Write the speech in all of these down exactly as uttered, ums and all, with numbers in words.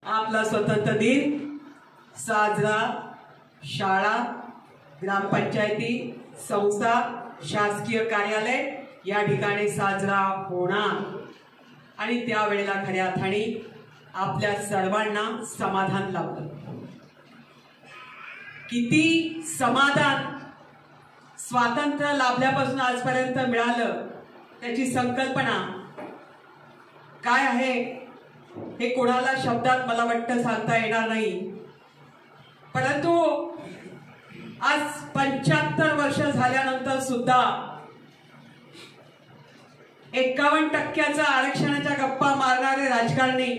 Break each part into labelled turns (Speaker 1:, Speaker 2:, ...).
Speaker 1: आपला स्वतंत्र दिन साजरा शाळा, ग्रामपंचायती, संस्था, शासकीय कार्यालय या ठिकाणी साजरा होणार आणि त्यावेळेला खऱ्या अर्थाने आपल्या सर्वांना समाधान लाभलं. किती समाधान स्वातंत्र्य लाभल्यापासून आजपर्यंत मिळालं त्याची संकल्पना काय आहे हे कोणाला शब्दात मला वाटतं सांगता येणार नाही. परंतु आज पंच्याहत्तर वर्ष झाल्यानंतर सुद्धा एक्कावन्न टक्क्याचा आरक्षणाच्या गप्पा मारणारे राजकारणी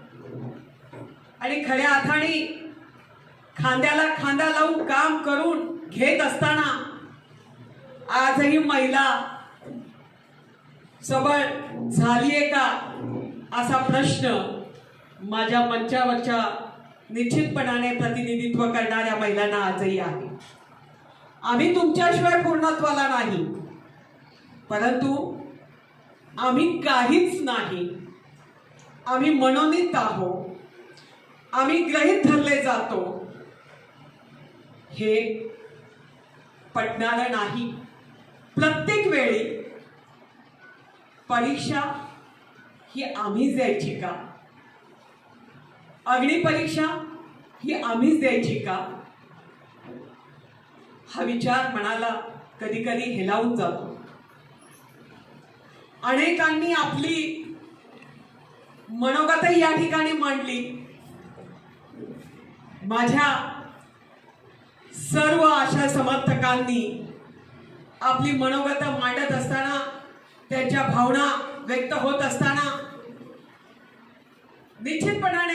Speaker 1: आणि खऱ्या अर्थाने खांद्याला खांदा लावून काम करून घेत असताना आजही महिला सबळ झालीये का असा प्रश्न माझ्या मंचावरच्या निश्चितपणाने प्रतिनिधित्व करणाऱ्या महिलांना आजही आहे. आम्ही तुमच्याशिवाय पूर्णत्वाला नाही, परंतु आम्ही काहीच नाही. आम्ही मनोनीत आहोत, आम्ही गृहीत धरले जातो हे पटणारं नाही. प्रत्येक वेळी परीक्षा ही आम्हीच द्यायची का? अग्निपरीक्षा ही आम्हीच द्यायची का? हा विचार मनाला कधी कधी हेलावून जातो. अनेकांनी आपली मनोगतही या ठिकाणी मांडली. माझ्या सर्व आशा समर्थकांनी आपली मनोगत मांडत असताना, त्यांच्या भावना व्यक्त होत असताना निश्चितपणाने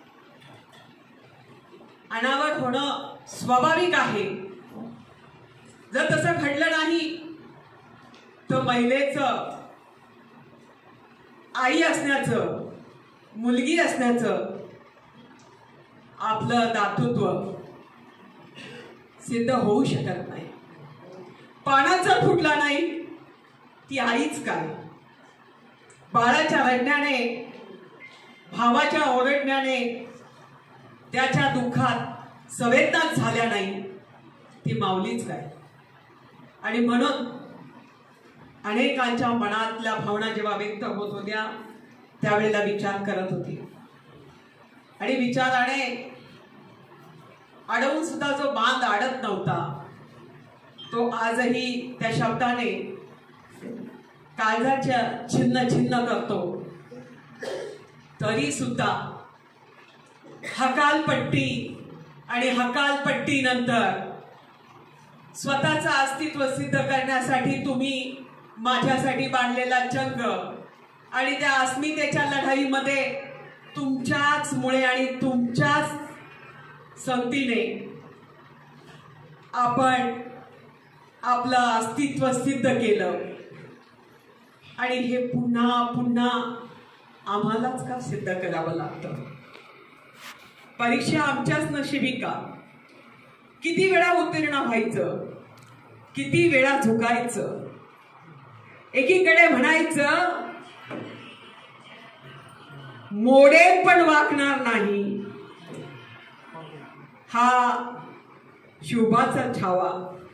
Speaker 1: अनावर होणं स्वाभाविक आहे. जर तसं घडलं नाही तर महिलेचं आई असण्याचं, मुलगी असण्याचं आपलं दातृत्व सिद्ध होऊ शकत नाही. पानात जर फुटला नाही ती आईच काय? बाळाच्या रडण्याने, भावाच्या ओरडण्याने, त्याच्या दुःखात संवेदना झाल्या नाही ती माऊलीच काय? आणि म्हणून अनेकांच्या मनातल्या भावना जेव्हा व्यक्त होत होत्या त्यावेळेला विचार करत होती आणि विचाराने अडवून सुद्धा जो बांध अडत नव्हता तो आजही त्या शब्दाने काळजाच्या छिन्न छिन्न करतो. तरी सुद्धा हकालपट्टी आणि हकालपट्टीनंतर स्वतःचं अस्तित्व सिद्ध करण्यासाठी तुम्ही माझ्यासाठी बांधलेला चंग आणि त्या अस्मितेच्या लढाईमध्ये तुमच्याच मुळे आणि तुमच्याच संगतीने आपण आपलं अस्तित्व सिद्ध केलं आणि हे पुन्हा पुन्हा आम्हालाच का सिद्ध करावं लागतं? परीक्षा आमच्याच नशिबी का? किती वेळा उत्तीर्ण व्हायचं, किती वेळा झुकायचं? एकीकडे म्हणायचं मोडेल पण वाकणार नाही, हा शुभाचा छावा,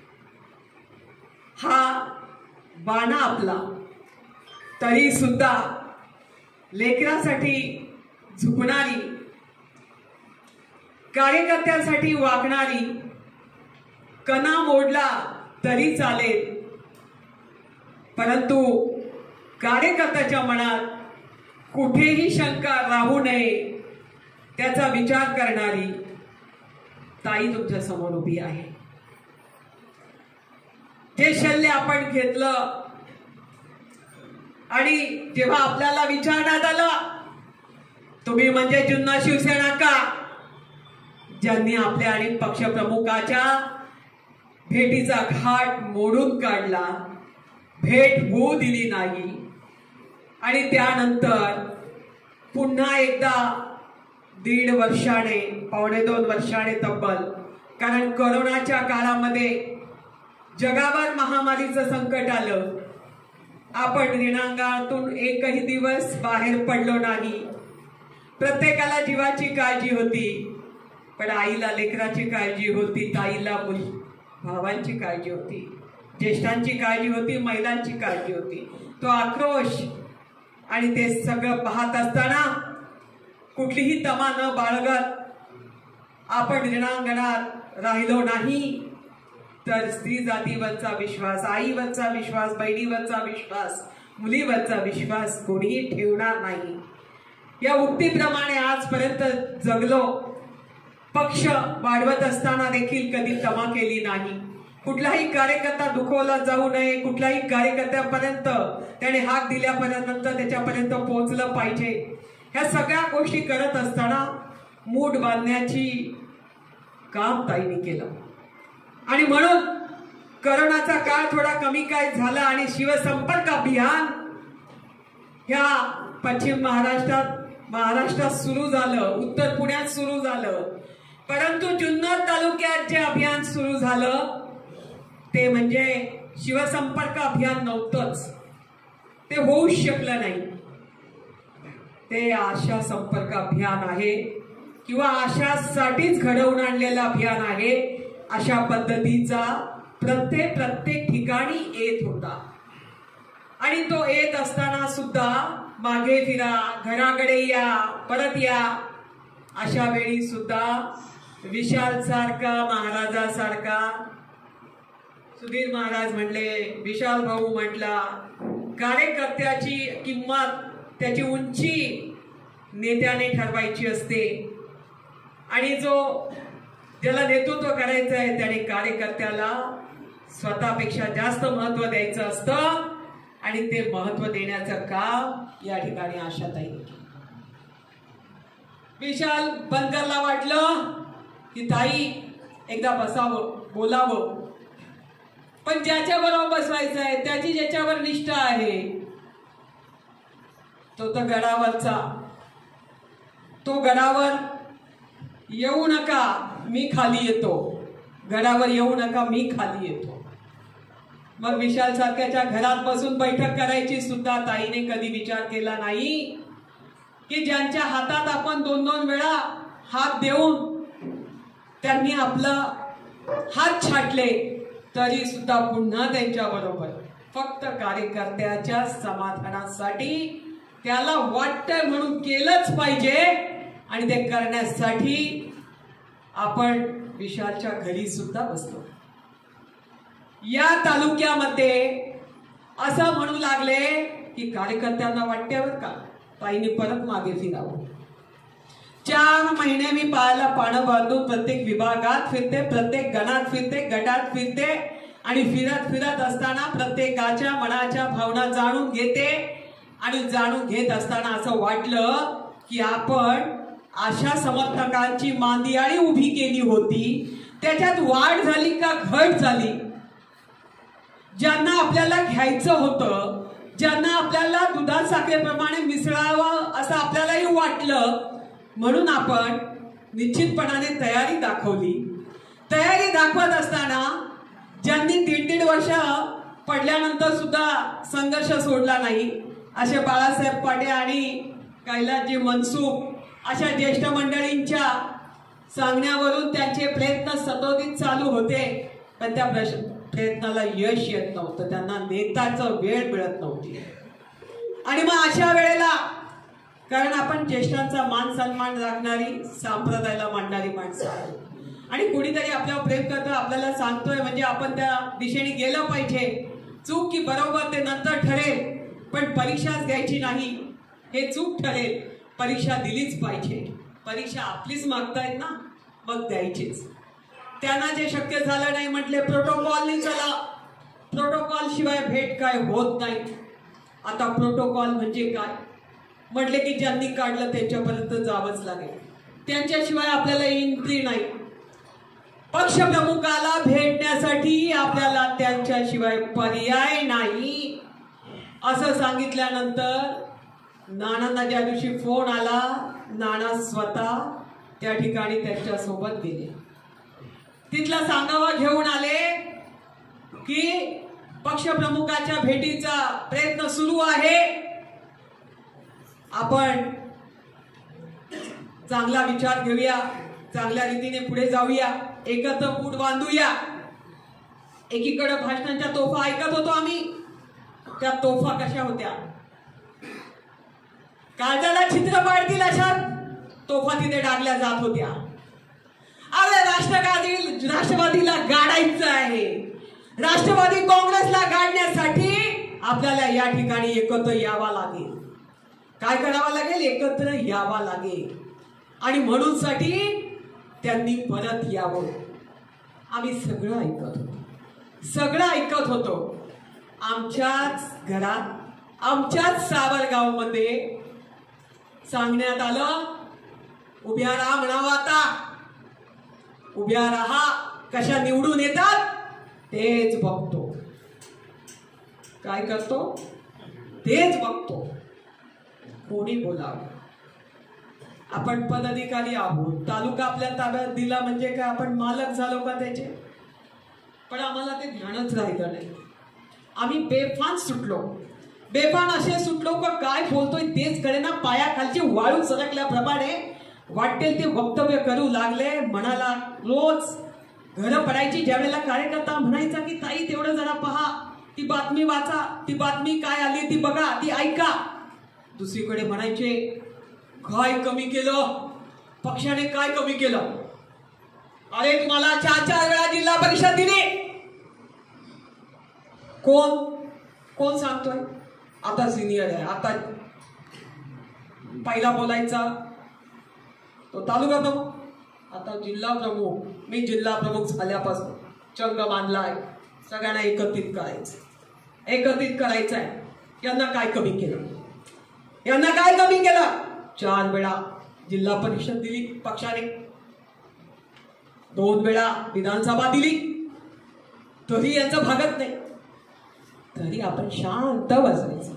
Speaker 1: हा बाणा आपला. तरी सुद्धा लेकरासाठी झुकणारी, कार्यकर्त्यासाठी वागणारी, कणा मोडला तरी चालेल परंतु कार्यकर्त्याच्या मनात कुठेही शंका राहू नये त्याचा विचार करणारी ताई तुमच्या समोर उभी आहे. जे शल्य आपण घेतलं आणि जेव्हा आपल्याला विचारण्यात आलं तुम्ही म्हणजे जुन्ना शिवसेना का, ज्यांनी आपल्या आणि पक्षप्रमुखाच्या भेटीचा घाट मोडून काढला, भेट होऊ दिली नाही आणि त्यानंतर पुन्हा एकदा दीड वर्षाने, पावणे दोन वर्षाने तब्बल, कारण कोरोनाच्या काळामध्ये जगावर महामारीचं संकट आलं, आपण रिणांगणातून एकही दिवस बाहेर पडलो नाही प्रत्येकाला जीवाची काळजी होती, पण आईला लेकराची काळजी होती, ताईला मुल भावांची काळजी होती, ज्येष्ठांची काळजी होती, महिलांची काळजी होती. तो आक्रोश आणि ते सगळं पाहत असताना कुठलीही तमा न बाळगत आपण रणांगणात राहिलो नाही तर स्त्री जातीवरचा विश्वास, आईवरचा विश्वास, बहिणीवरचा विश्वास, मुलीवरचा विश्वास कोणीही ठेवणार नाही. या उक्तीप्रमाणे आजपर्यंत जगलो. पक्ष वाढवत असताना देखील कधी तमा केली नाही. कुठलाही कार्यकर्ता दुखवला जाऊ नये, कुठल्याही कार्यकर्त्यापर्यंत त्याने हाक दिल्यापर्यंत त्याच्यापर्यंत पोहोचलं पाहिजे. ह्या सगळ्या गोष्टी करत असताना मूठ बांधण्याची काम ताईने केलं. आणि म्हणून करोनाचा काळ थोडा कमी काय झाला आणि शिवसंपर्क अभियान ह्या पश्चिम महाराष्ट्रात महाराष्ट्रात सुरू झालं, उत्तर पुण्यात सुरू झालं. परंतु जुन्नर तालुक्यात जे अभियान सुरू झालं ते म्हणजे शिवसंपर्क अभियान नव्हतंच. ते होऊच शकलं नाही. ते आशा संपर्क अभियान आहे किंवा आशासाठीच घडवून आणलेलं अभियान आहे. अशा पद्धतीचा प्रत्येक प्रत्येक ठिकाणी येत होता. आणि तो येत असताना सुद्धा मागे फिरा, घराकडे या, परत या, अशा वेळी सुद्धा विशाल सारखा, महाराजासारखा, सुधीर महाराज म्हणले, विशाल भाऊ म्हटला, कार्यकर्त्याची किंमत, त्याची उंची नेत्याने ठरवायची असते. आणि जो ज्याला नेतृत्व करायचं आहे त्याने कार्यकर्त्याला स्वतःपेक्षा जास्त महत्व द्यायचं असतं. आणि ते महत्व देण्याचं काम या ठिकाणी आशाताई केलं. विशाल बनकरला वाटलं की ताई एकदा बसावं, बोलावं, पण ज्याच्या बरोबर बसवायचं आहे, त्याची ज्याच्यावर निष्ठा आहे, तो तर गडावरचा, तो गडावर येऊ नका, मी खाली येतो, गडावर येऊ नका, मी खाली येतो. मग विशाल सारख्याच्या घरात बसून बैठक करायची सुद्धा ताईने कधी विचार केला नाही की ज्यांच्या हातात आपण दोन दोन वेळा हात देऊन त्यांनी आपला हात छाटले तरी सुद्धा पुन्हा त्यांच्या बरोबर फक्त कार्यकर्त्याच्या समाधानासाठी त्याला वाटतंय म्हणून केलंच पाहिजे. आणि ते करण्यासाठी आपण विशालच्या घरी सुद्धा बसलो. या तालुक्यामध्ये असं म्हणू लागले की कार्यकर्त्यांना वाटत्यावर का ताईने परत मागे फिरावं. चार महिने मी पायाला पानं बांधून प्रत्येक विभागात फिरते, प्रत्येक गणात फिरते, गटात फिरते आणि फिरत फिरत असताना प्रत्येकाच्या मनाच्या भावना जाणून घेते. आणि जाणून घेत असताना असं वाटलं की आपण आशा समर्थकांची मांदियाळी उभी केली होती, त्याच्यात वाढ झाली का घट झाली. ज्यांना आपल्याला घ्यायचं होतं, ज्यांना आपल्याला दुधात साखरेप्रमाणे मिसळावं असं आपल्यालाही वाटलं, म्हणून आपण निश्चितपणाने तयारी दाखवली. तयारी दाखवत असताना ज्यांनी दीड दीड वर्ष पडल्यानंतर सुद्धा संघर्ष सोडला नाही, असे बाळासाहेब पाटे आणि कैलासजी मनसुख अशा ज्येष्ठ मंडळींच्या सांगण्यावरून त्यांचे प्रयत्न सतोदित चालू होते, पण त्या प्रयत्नाला यश येत नव्हतं, त्यांना नेताचं वेळ मिळत नव्हती. आणि मग अशा वेळेला, कारण आपण ज्येष्ठांचा मान सन्मान राखणारी, संप्रदायाला मांडणारी माणसं आहे आणि कुणीतरी आपल्यावर प्रेम करतं, आपल्याला सांगतोय म्हणजे आपण त्या दिशेने गेलं पाहिजे. चूक की बरोबर ते नंतर ठरेल, पण परीक्षाच द्यायची नाही हे चूक ठरेल. परीक्षा दिलीच पाहिजे. परीक्षा आपलीच मागतायत ना, मग द्यायचीच. त्यांना जे शक्य झालं नाही म्हटले प्रोटोकॉलनी चला, प्रोटोकॉल शिवाय भेट काय होत नाही. आता प्रोटोकॉल म्हणजे काय म्हटले की ज्यांनी काढलं त्यांच्यापर्यंत जावंच लागेल, त्यांच्याशिवाय आपल्याला एंट्री नाही. पक्षप्रमुखाला भेटण्यासाठी आपल्याला त्यांच्याशिवाय पर्याय नाही असं सांगितल्यानंतर नानांना ज्या दिवशी फोन आला, नाना स्वतः त्या ठिकाणी त्यांच्या सोबत गेले. तिथला सांगावा घेऊन आले की पक्षप्रमुखाच्या भेटीचा प्रयत्न सुरू आहे, आपण चांगला विचार घेऊया, चांगल्या रीतीने पुढे जाऊया, एकत्र फूट बांधूया. एकीकडे भाषणांच्या तोफा ऐकत होतो आम्ही. त्या तोफा कशा होत्या? काळजाला छिद्र पाडतील अशा तोफा तिथे डागल्या जात होत्या. अरे राष्ट्रवादी राष्ट्रवादीला गाडायचं आहे, राष्ट्रवादी काँग्रेसला गाडण्यासाठी आपल्याला या ठिकाणी एकत्र यावा लागेल. काय करावं लागेल? एकत्र यावा लागेल. आणि म्हणून साठी त्यांनी परत यावं. आम्ही सगळं ऐकत होतो, सगळं ऐकत होतो. आमच्याच घरात, आमच्याच सावरगाव मध्ये सांगण्यात आलं, उभ्या राहा म्हणावं. आता उभ्या राहा. कशा निवडून येतात तेच बघतो. काय करतो तेच बघतो. कोणी बोलावं. आपण पदाधिकारी आहोत, तालुका आपल्या ताब्यात दिला म्हणजे काय आपण मालक झालो का त्याचे? पण आम्हाला ते ध्यानच राहिलं नाही. आम्ही बेफान सुटलो. बेफान असे सुटलो का काय बोलतोय तेच कळेना. पायाखालची वाळू सरकल्याप्रमाणे वाटेल ते वक्तव्य करू लागले. म्हणाला रोज घर पडायची. ज्या वेळेला कार्यकर्ता म्हणायचा की ताई तेवढं जरा पहा, ती बातमी वाचा, ती बातमी काय आली ती बघा, ती ऐका. दुसरीकडे म्हणायचे काय कमी केलं पक्षाने, काय कमी केलं? अरे तुम्हाला चार चार वेळा जिल्हा परिषद दिली. कोण कोण सांगतोय? आता सिनियर आहे. आता पहिला बोलायचा तो तालुका प्रमुख, आता जिल्हा प्रमुख. मी जिल्हा प्रमुख झाल्यापासून चंग बांधलाय. सगळ्यांना एकत्रित करायचं, एकत्रित करायचं आहे. यांना काय कमी केलं? यांना काय कमी केलं? चार वेळा जिल्हा परिषद दिली पक्षाने, दोन वेळा विधानसभा दिली, तरी यांचं भागत नाही. तरी आपण शांत बसायचं.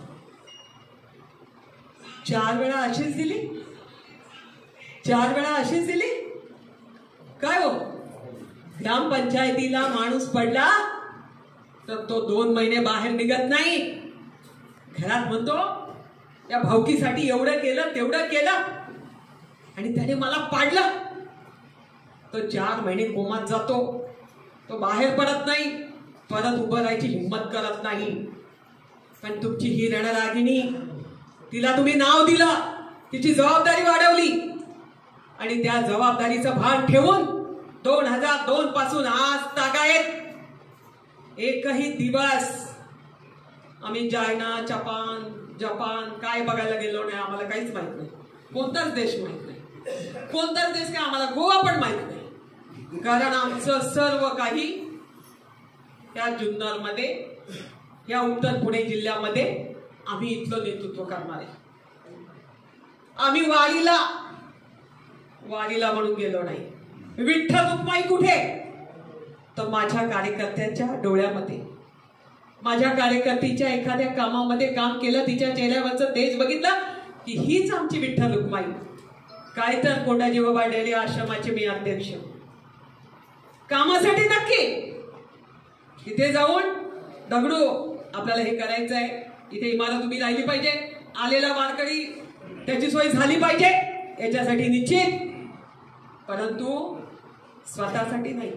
Speaker 1: चार वेळा अशीच दिली, चार वेळा अशीच दिली. काय हो, ग्रामपंचायतीला माणूस पडला तर तो दोन महिने बाहेर निघत नाही. घरात म्हणतो या भावकीसाठी एवढं केलं तेवढं केलं आणि त्याने मला पाडलं. तो चार महिने कोमात जातो. तो बाहेर पडत नाही, परत उभं राहायची हिंमत करत नाही. पण तुमची ही रणरागिणी, तिला तुम्ही नाव दिलं, तिची जबाबदारी वाढवली आणि त्या जबाबदारीचं भान ठेवून दोन हजार दोन पासून आज तागायत एकही दिवस आम्ही चायना, जपान जपान काय बघायला गेलो नाही. आम्हाला काहीच माहित नाही. कोणताच देश माहित नाही. कोणताच देश काय आम्हाला गोवा पण माहित नाही. कारण आमचं सर्व काही या जुन्नर मध्ये, या उत्तर पुणे जिल्ह्यामध्ये आम्ही इथलं नेतृत्व करणार आहे. आम्ही वारीला वारीला म्हणून गेलो नाही. विठ्ठल रुक्माई कुठे? तर माझ्या कार्यकर्त्याच्या डोळ्यामध्ये, माझ्या कार्यकर्तीच्या एखाद्या कामामध्ये काम केलं, तिच्या चेहऱ्यावरचं तेज बघितलं की हीच आमची विठ्ठल रुक्माई. काय तर कोंडाजी बाबा डेअरी आश्रमाचे मी अध्यक्ष. कामासाठी नक्की तिथे जाऊन दगडू आपल्याला हे करायचं आहे, इथे इमारत उभी राहिली पाहिजे, आलेला वारकरी त्याची सोय झाली पाहिजे, याच्यासाठी निश्चित. परंतु स्वतःसाठी नाही.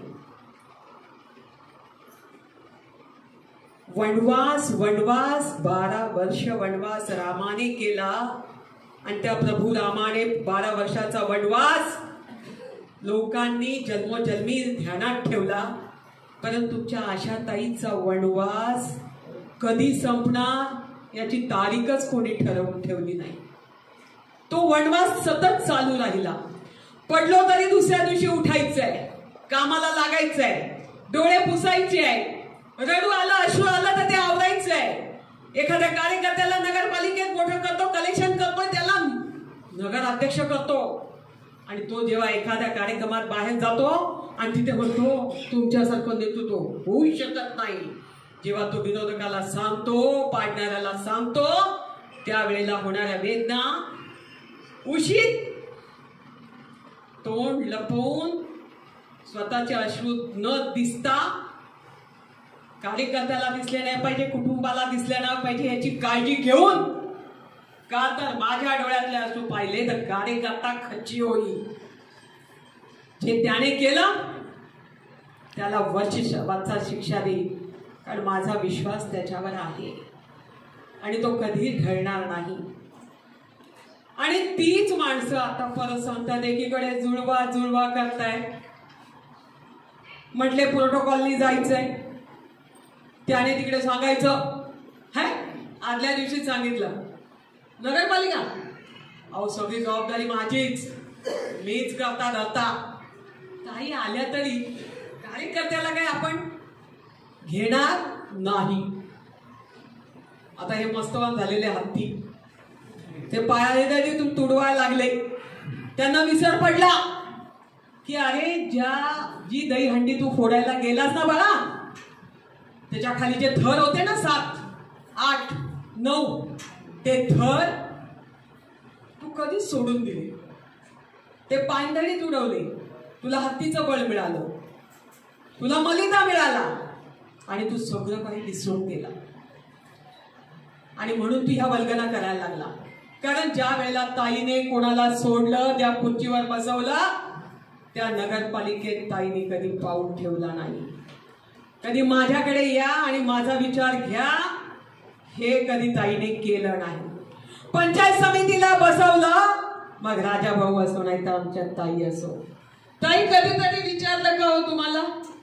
Speaker 1: वनवास वनवास बारा वर्ष वनवास रामाने केला आणि त्या प्रभू रामाने बारा वर्षाचा वनवास लोकांनी जन्मोजन्मी ध्यानात ठेवला. परंतु तुमच्या आशाताईचा वनवास कधी संपणार याची तारीखच कोणी ठरवून ठेवली नाही. तो वनवास सतत चालू राहिला. पडलो तरी दुसऱ्या दिवशी उठायचंय, कामाला लागायचंय, डोळे पुसायचे आहे, रडू आलं अश्रू आलं तर ते आवरायचंय. एखाद्या कार्यकर्त्याला नगरपालिकेत मोठं करतो, कलेक्शन करतोय, त्याला नगराध्यक्ष करतो आणि तो जेव्हा एखाद्या कार्यक्रमात बाहेर जातो आणि तिथे म्हणतो तुमच्यासारखं नेतृत्व होऊ शकत नाही, जेव्हा तो विरोधकाला सांगतो, पाडणाऱ्याला सांगतो, त्यावेळेला होणाऱ्या वेदना, उशीत तोंड लपवून स्वतःचे अश्रू न दिसता, कार्यकर्त्याला दिसले नाही पाहिजे, कुटुंबाला दिसले नाही पाहिजे याची काळजी घेऊन का तर माझ्या डोळ्यातले असू पाहिले तर कार्यकर्ता खच्ची होईल. जे त्याने केलं त्याला वरची वरचा शिक्षा देईल, कारण माझा विश्वास त्याच्यावर आहे आणि तो कधी ढळणार नाही. आणि तीच माणसं आता परत सांगतात एकीकडे जुळवा जुळवा करताय. म्हटले प्रोटोकॉलनी जायचंय, त्याने तिकडे सांगायचं है आदल्या दिवशी सांगितलं नगरपालिका अहो सगळी जबाबदारी माझीच, मीच करता धरता. काही आल्या तरी कार्यकर्त्याला काय आपण घेणार नाही. आता हे मस्तवान झालेले हत्ती ते पायाने तिथून तुडवायला लागले. त्यांना विसर पडला की अरे ज्या जी दहीहंडी तू फोडायला गेलास ना बाळा, त्याच्या खाली जे थर होते ना सात आठ नऊ, ते थर तू कधी सोडून दिले, ते पायंदळीत उडवले. तुला हत्तीचं बळ मिळालं, तुला मलिदा मिळाला आणि तू सगळं काही विसरून गेला. आणि म्हणून तू ह्या वल्गना करायला लागला. कारण ज्या वेळेला ताईने कोणाला सोडलं, त्या खुर्चीवर बसवलं, त्या नगरपालिकेत ताईने कधी पाऊल ठेवला नाही. कधी माझ्याकडे या आणि माझा विचार घ्या हे कधी ताईने केलं नाही. पंचायत समितीला बसवलं, मग राजा भाऊ असो नाही तर आमच्या ताई असो, ताई कधीतरी विचारलं का हो तुम्हाला?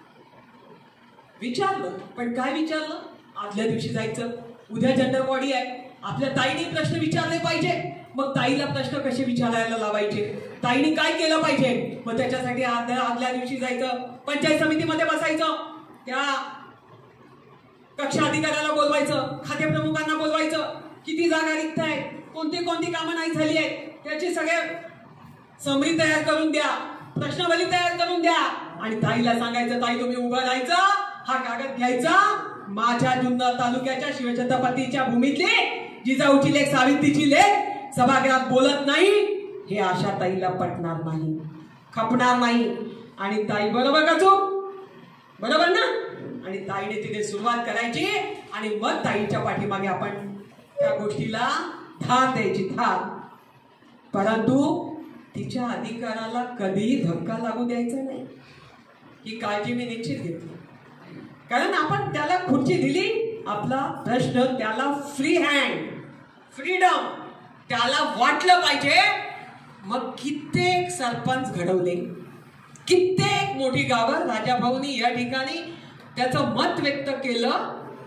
Speaker 1: विचारलं, पण काय विचारलं? आदल्या दिवशी जायचं, उद्या जनरल बॉडी आहे, आपल्या ताईने प्रश्न विचारले पाहिजे. मग ताईला प्रश्न कसे विचारायला लावायचे, ताईने काय केलं पाहिजे, मग त्याच्यासाठी आदल्या आदल्या दिवशी जायचं, पंचायत समितीमध्ये बसायचं, त्या कक्षा अधिकाऱ्याला बोलवायचं, खाते प्रमुखांना बोलवायचं, किती जागा रिक्त आहेत, कोणती कोणती कामं नाही झाली आहेत, त्याची सगळे समरी तयार करून द्या, प्रश्नावली तयार करून द्या. आणि ताईला सांगायचं ताई तुम्ही उभं राहायचं, हा कागद घ्यायचा, माझ्या जुन्नर तालुक्याच्या शिवछत्रपतीच्या भूमीतली जिजाऊची लेक सावित्रीची लेक सभागृहात बोलत नाही, हे आशा ताईला पटणार नाही, खपणार नाही. आणि ताई बरोबर का चूक? बरोबर ना? आणि ताईने तिथे सुरुवात करायची आणि मग ताईच्या पाठीमागे आपण त्या गोष्टीला धार द्यायची, धार. परंतु तिच्या अधिकाराला कधीही धक्का लागू द्यायचा नाही, ही काळजी मी निश्चित घेतली. कारण आपण त्याला खुर्ची दिली, आपला प्रश्न त्याला फ्री हँड, फ्रीडम त्याला वाटलं पाहिजे. मग कित्येक सरपंच घडवले, कित्येक मोठी गावं राजाभाऊनी या ठिकाणी त्याचं मत व्यक्त केलं.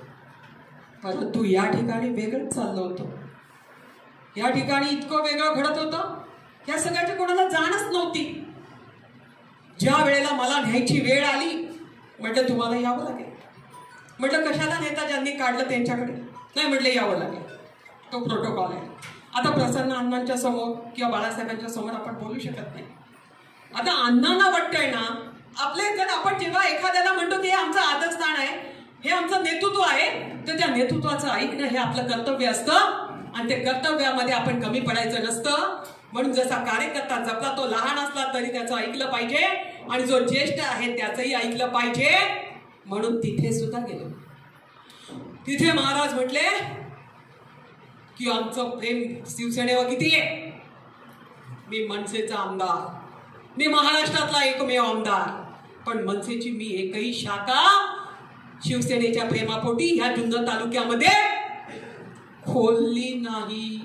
Speaker 1: परंतु या ठिकाणी वेगळंच चाललं होतं, या ठिकाणी इतकं वेगळं घडत होतं, या सगळ्याची कोणाला जाणच नव्हती. ज्या वेळेला मला न्यायची वेळ आली, म्हटलं तुम्हाला यावं लागेल. म्हटलं कशाला नेता ज्यांनी काढलं त्यांच्याकडे? नाही म्हटलं यावं लागेल, तो प्रोटोकॉल आहे. आता प्रसन्न अण्णांच्या समोर किंवा बाळासाहेबांच्या समोर आपण बोलू शकत नाही. आता अण्णांना वाटतंय ना आपले, जर आपण जेव्हा एखाद्याला म्हणतो की हे आमचं आदरस्थान आहे, हे आमचं नेतृत्व आहे, तर त्या नेतृत्वाचं ऐकणं हे आपलं कर्तव्य असतं. आणि ते कर्तव्यामध्ये आपण कमी पडायचं नसतं. म्हणून जसा कार्यकर्ता जपला तो लहान असला तरी त्याचं ऐकलं पाहिजे, आणि जो ज्येष्ठ आहे त्याचंही ऐकलं पाहिजे. म्हणून तिथे सुद्धा गेलो. तिथे महाराज म्हटले की आमचं प्रेम शिवसेनेवर किती आहे. मी मनसेचा आमदार, मी महाराष्ट्रातला एकमेव आमदार, पण मनसेची मी एकही शाखा शिवसेनेच्या प्रेमापोटी ह्या जुन्नर तालुक्यामध्ये खोलली नाही.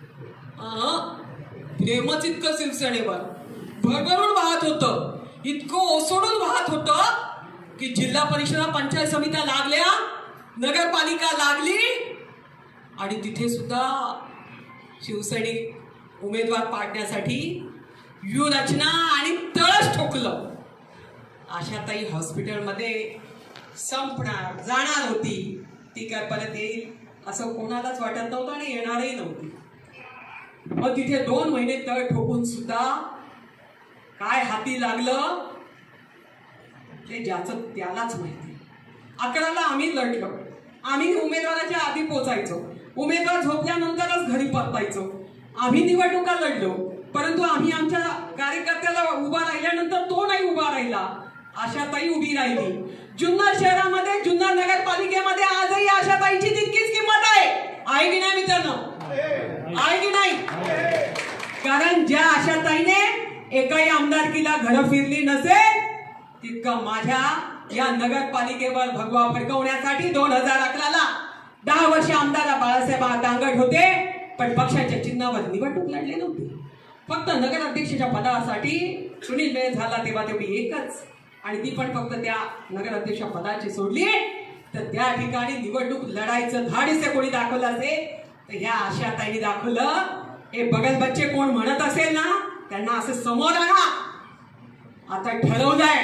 Speaker 1: प्रेमच इतकं शिवसेनेवर भरभरून वाहत होतं, इतकं ओसडून वाहत होतं की जिल्हा परिषद पंचायत समित्या लागल्या, नगरपालिका लागली, आणि तिथे सुद्धा शिवसैनिक उमेदवार पाडण्यासाठी व्यूहरचना आणि तळस ठोकलं. आशाताई हॉस्पिटलमध्ये संपणार जाणार होती, ती काय परत येईल असं कोणालाच वाटत नव्हतं आणि येणारही नव्हती. मग तिथे दोन महिने तळ ठोकून सुद्धा काय हाती लागलं ते ज्याचं त्यालाच माहिती. अकराला आम्ही लढलो, आम्ही उमेदवाराच्या आधी पोचायचो, उमेदवार झोपल्यानंतरच घरी परतायचो. आम्ही निवडणुका लढलो, परंतु आम्ही आमच्या कार्यकर्त्याला उभा राहिल्यानंतर तो नाही उभा राहिला, आशाताई उभी राहिली. जुन्नर शहरामध्ये, जुन्नर नगरपालिकेमध्ये आजही आशाताईची तितकीच किंमत आहे, आहे की नाही मित्रांनो? आहे की नाही? कारण ज्या आशाताईने एकाही आमदारकीला घरं फिरली नसेल तितकं माझ्या या नगरपालिकेवर भगवा फडकवण्यासाठी दोन हजार अकराला दहा वर्ष आमदार बाळासाहेब दांगट होते, पण पक्षाच्या चिन्हावर निवडणूक लढले नव्हते. फक्त नगराध्यक्षाच्या पदासाठी सुनील मेळ झाला तेव्हा तेवढी एकच, आणि ती पण फक्त त्या नगराध्यक्ष पदाची सोडली. तर त्या ठिकाणी निवडणूक लढायचं धाडस कोणी दाखवलं असेल तर ह्या आशाताईंनी दाखवलं. हे बगल बच्चे कोण म्हणत असेल ना त्यांना असं समोर आणा. आता ठरवलंय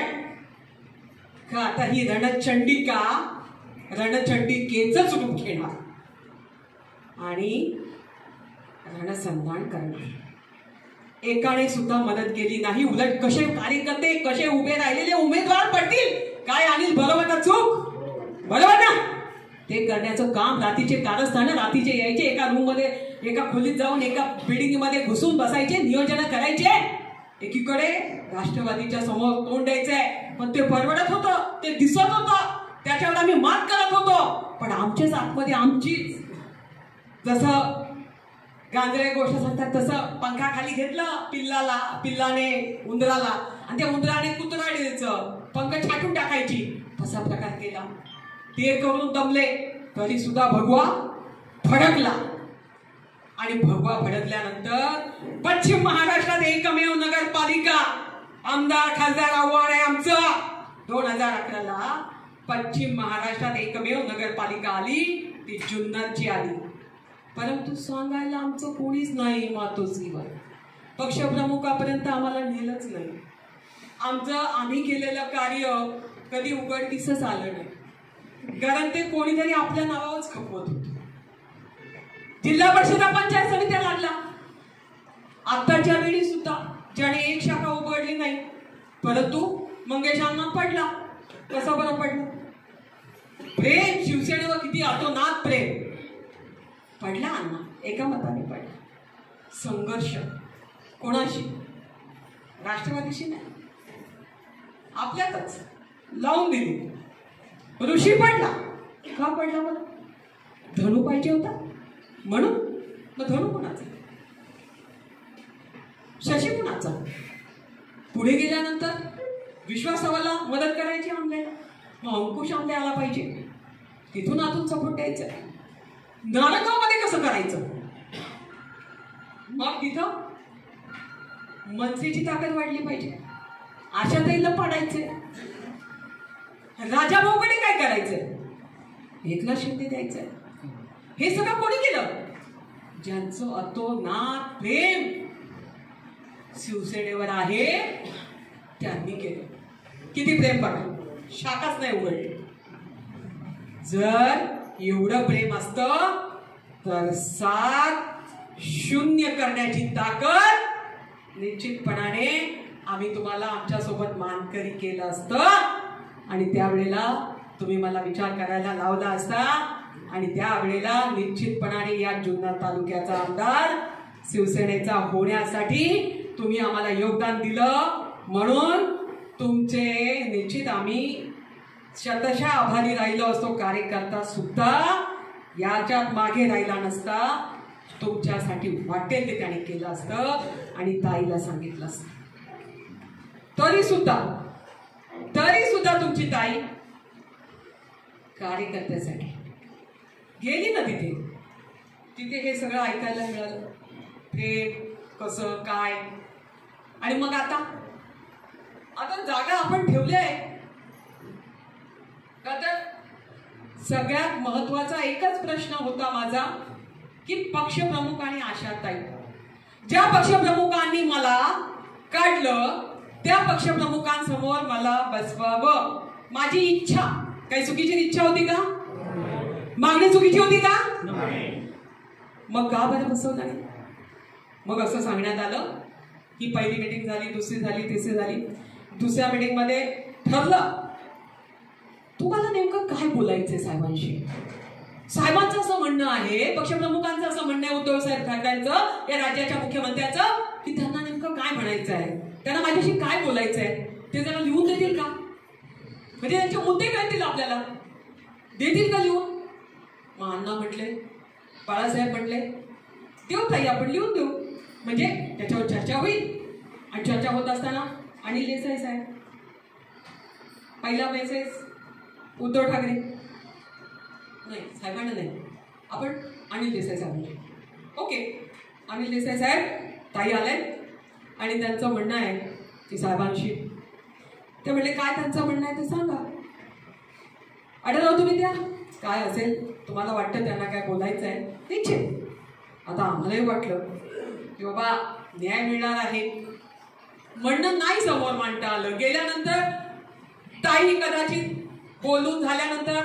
Speaker 1: का आता ही रणचंडिका रणचंडिकेच रूप घेणार आणि रणसंधान करणार. एकाने सुद्धा मदत केली नाही, उलट कसे कार्यकर्ते कसे उभे राहिलेले उमेदवार पडतील काय अनिल बरोबर ना चूक बरोबर ना ते करण्याचं काम रात्रीचे कारस्थान रात्रीचे यायचे, एका रूम मध्ये एका खोलीत जाऊन एका बिल्डिंग मध्ये घुसून बसायचे, नियोजन करायचे. एकीकडे राष्ट्रवादीच्या समोर तोंड द्यायचंय पण ते परवडत होतं, ते दिसत होतं, त्याच्यावर आम्ही मात करत होतो. पण आमच्याच आतमध्ये आमचीच जसं गांजरे गोष्ट सांगतात तसं पंखाखाली घेतलं पिल्लाला पिल्लाने उंदराला आणि त्या उंदराने कुत्रा द्यायचं, पंख छाटून टाकायची, तसा प्रकार केला. ते करून दमले तरी सुद्धा भगवा फडकला. आणि भगवा फडकल्यानंतर पश्चिम महाराष्ट्रात एकमेव नगरपालिका आमदार खासदार आव्हान आहे आमचं. दोन हजार अकराला पश्चिम महाराष्ट्रात एकमेव नगरपालिका आली ती जुन्नरची आली. परंतु सांगायला आमचं कोणीच नाही मातोश्रीवर, पक्षप्रमुखापर्यंत आम्हाला नेलंच नाही. आमचं आम्ही केलेलं कार्य कधी उघडकीसच आलं नाही, कारण ते कोणीतरी आपल्या नावावरच खपवत होतं. जिल्हा परिषदा पंचायत समित्या लागला, आताच्या वेळी सुद्धा ज्याने एक शाखा उघडली नाही, परंतु मंगेशांना पडला. कसं बरं पडलं? प्रेम शिवसेनेवर किती अतोनात प्रेम पडला अण्णा, एका मताने पडला. संघर्ष कोणाशी? राष्ट्रवादीशी नाही, आपल्यातच लावून दिली. ऋषी पडला का पडला? मला धनु पाहिजे होता म्हणून. मग धनु कोणाचा? शशी कोणाचा? पुढे गेल्यानंतर विश्वासावाला मदत करायची आमल्याला, मग अंकुश आमले आला पाहिजे, तिथून आतून सपोर्ट द्यायचा. नारायणगाव मध्ये कसं करायचं? मग तिथं मनसेची ताकद वाढली पाहिजे, आशाताईला पाडायचे. राजा भाऊकडे काय करायचंय? एकनाथ शिंदे द्यायचंय. हे सगळं कोणी केलं? ज्यांचं अतोनात प्रेम शिवसेनेवर आहे त्यांनी केलं. किती प्रेम बघा, शाखाच नाही उघडली. जर एवढं प्रेम असतं तर सात शून्य करण्याची ताकद निश्चितपणाने आम्ही तुम्हाला आमच्या सोबत मानकरी केलं असतं आणि त्यावेळेला तुम्ही मला विचार करायला लावला असता आणि त्यावेळेला निश्चितपणाने या जुन्नर तालुक्याचा आमदार शिवसेनेचा होण्यासाठी तुम्ही आम्हाला योगदान दिलं, म्हणून तुमचे निश्चित आम्ही शतशः आभारी राहिलो असतो. कार्यकर्ता सुद्धा याच्यात मागे राहिला नसता, तुमच्यासाठी वाटेल ते त्याने केलं असतं आणि ताईला सांगितलं असतं. तरी सुद्धा तरी सुद्धा तुमची ताई कार्यकर्त्यासाठी गेली ना तिथे. तिथे हे सगळं ऐकायला मिळालं, प्रेम कसं काय. आणि मग आता आता जागा आपण ठेवली आहे का? तर सगळ्यात महत्वाचा एकच प्रश्न होता माझा की पक्षप्रमुख आणि आशाताई, ज्या पक्षप्रमुखांनी मला काढलं त्या पक्षप्रमुखांसमोर मला बसवावं. माझी इच्छा काही चुकीची इच्छा होती का? मागणी चुकीची होती का? मग का बरं बसवलं नाही? मग असं सांगण्यात आलं की पहिली मीटिंग झाली, दुसरी झाली, तिसरी झाली. दुसऱ्या मीटिंग मध्ये ठरलं तुम्हाला नेमकं काय बोलायचंय साहेबांशी. साहेबांचं असं म्हणणं आहे, पक्षप्रमुखांचं असं म्हणणं आहे, उद्धव साहेब ठाकरेंचं, या राज्याच्या मुख्यमंत्र्याचं, की त्यांना नेमकं काय म्हणायचं आहे, त्यांना माझ्याशी काय बोलायचं आहे ते जरा लिहून देतील का? म्हणजे त्यांचे मुद्दे कळतील आपल्याला, देतील का लिहून? मग अण्णा म्हटले, बाळासाहेब म्हटले देऊ ताई, आपण लिहून देऊ, म्हणजे त्याच्यावर चर्चा होईल. आणि चर्चा होत असताना अनिल देसाई साहेब, पहिला मेसेज उद्धव ठाकरे, नाही साहेबांना नाही, आपण अनिल देसाई साहेब. ओके, अनिल देसाई साहेब ताई आले आणि त्यांचं म्हणणं आहे की साहेबांशी. ते म्हणले काय त्यांचं म्हणणं आहे ते सांगा. अडलं तुम्ही त्या काय असेल तुम्हाला वाटतं त्यांना काय बोलायचं आहे निश्चित. आता आम्हालाही वाटलं की बाबा न्याय मिळणार आहे, म्हणणं नाही समोर मांडता आलं. गेल्यानंतर ताई कदाचित बोलून झाल्यानंतर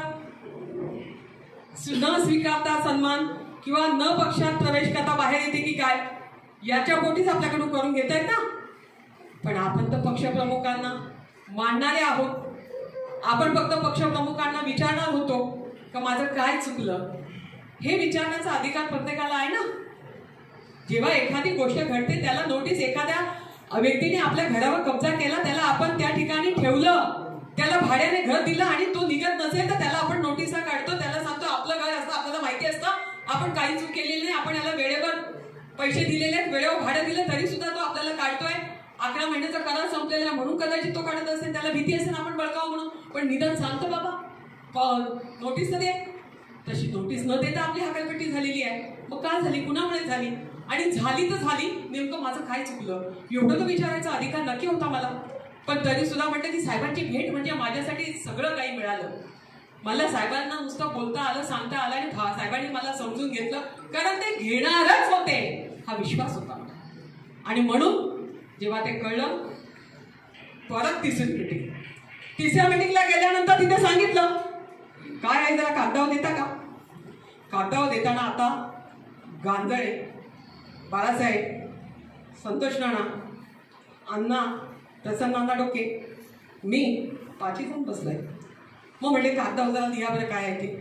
Speaker 1: न स्वीकारता सन्मान किंवा न पक्षात प्रवेश करता बाहेर येते की काय याच्या पोटीच आपल्याकडून करून घेता येत ना. पण आपण तर पक्षप्रमुखांना मानणारे आहोत. आपण फक्त पक्षप्रमुखांना विचारणार होतो का माझं काय चुकलं, हे विचारण्याचा अधिकार प्रत्येकाला आहे ना. जेव्हा एखादी गोष्ट घडते त्याला नोटीस, एखाद्या व्यक्तीने आपल्या घरावर कब्जा केला त्याला आपण त्या ठिकाणी ठेवलं, त्याला भाड्याने घर दिलं आणि तो निघत नसेल तर त्याला आपण नोटिसा काढतो, त्याला सांगतो आपलं घर असतं, आपल्याला माहिती असतं आपण काही चूक केलेली नाही, आपण याला वेळेवर पैसे दिलेले आहेत, वेळेवर भाडं दिलं तरी सुद्धा तो आपल्याला काढतोय. अकरा महिन्याचा करार संपलेला आहे म्हणून कदाचित तो काढत असेल, त्याला भीती असेल आपण बळकावं म्हणून. पण निदान सांगतो बाबा नोटीस न दे. तशी नोटीस न देता आपली हकालपट्टी झालेली आहे. मग का झाली, कुणामुळे झाली, आणि झाली तर झाली नेमकं माझं काय चुकलं एवढं तर विचारायचा अधिकार नक्की होता मला. पण तरी सुद्धा म्हणतं की साहेबांची भेट म्हणजे माझ्यासाठी सगळं काही मिळालं. मला साहेबांना नुसतं बोलता आलं, सांगता आलं आणि साहेबांनी मला समजून घेतलं, कारण ते घेणारच होते हा विश्वास होता. आणि म्हणून जेव्हा ते कळलं परत तिसरी मिटिंग, तिसऱ्या मिटिंगला गेल्यानंतर तिथे सांगितलं काय आहे जरा कागदावर देता का. कागदावर देताना आता गांजळे, बाळासाहेब, संतोष नाना, अण्णा, प्रसन्नांना डोके, मी पाचही जण बसलाय. मग म्हणले कागदावर जरा लिहा बरं काय आहे ते.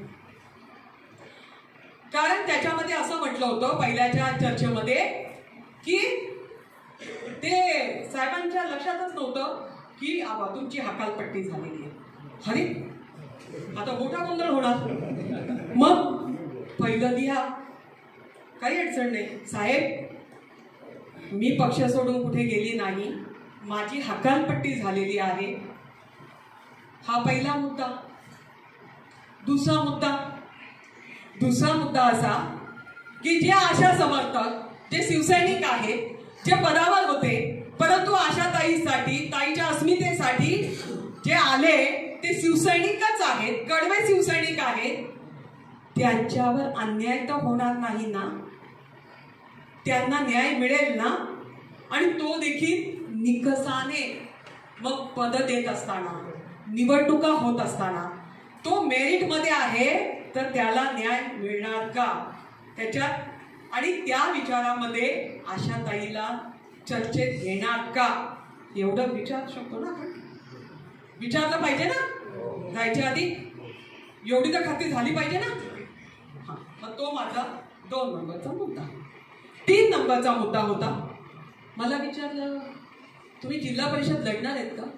Speaker 1: कारण त्याच्यामध्ये असं म्हटलं होतं पहिल्याच्या चर्चेमध्ये की ते साहेबांच्या लक्षातच नव्हतं की आबा तुमची हकालपट्टी झालेली आहे. अरे आता मोठा गोंधळ होणार. मग पहिलं लिहा, काही अडचण नाही साहेब, मी पक्ष सोडून कुठे गेली नाही, माझी हकालपट्टी झालेली आहे. हा पहिला मुद्दा. दुसरा मुद्दा दुसरा मुद्दा असा की जे आशा समर्थक, जे शिवसैनिक आहेत, जे पदावर होते परंतु आशाताईसाठी, ताईच्या अस्मितेसाठी जे आले ते शिवसैनिकच आहेत, कडवे शिवसैनिक आहेत, त्यांच्यावर अन्याय तर होणार नाही ना, त्यांना न्याय मिळेल ना. आणि तो देखील निकषाने. मग पद देत असताना, निवडणुका होत असताना तो मेरिट मध्ये आहे तर त्याला न्याय मिळणार का त्याच्यात, आणि त्या विचारामध्ये आशाताईला चर्चेत घेणार का एवढं विचार शकतो ना आपण. विचारलं पाहिजे ना जायच्या आधी, एवढी तर खात्री झाली पाहिजे ना. हा, मग तो माझा दोन नंबरचा मुद्दा. तीन नंबरचा मुद्दा होता, मला विचारलं तुम्ही जिल्हा परिषद लढणार आहेत का.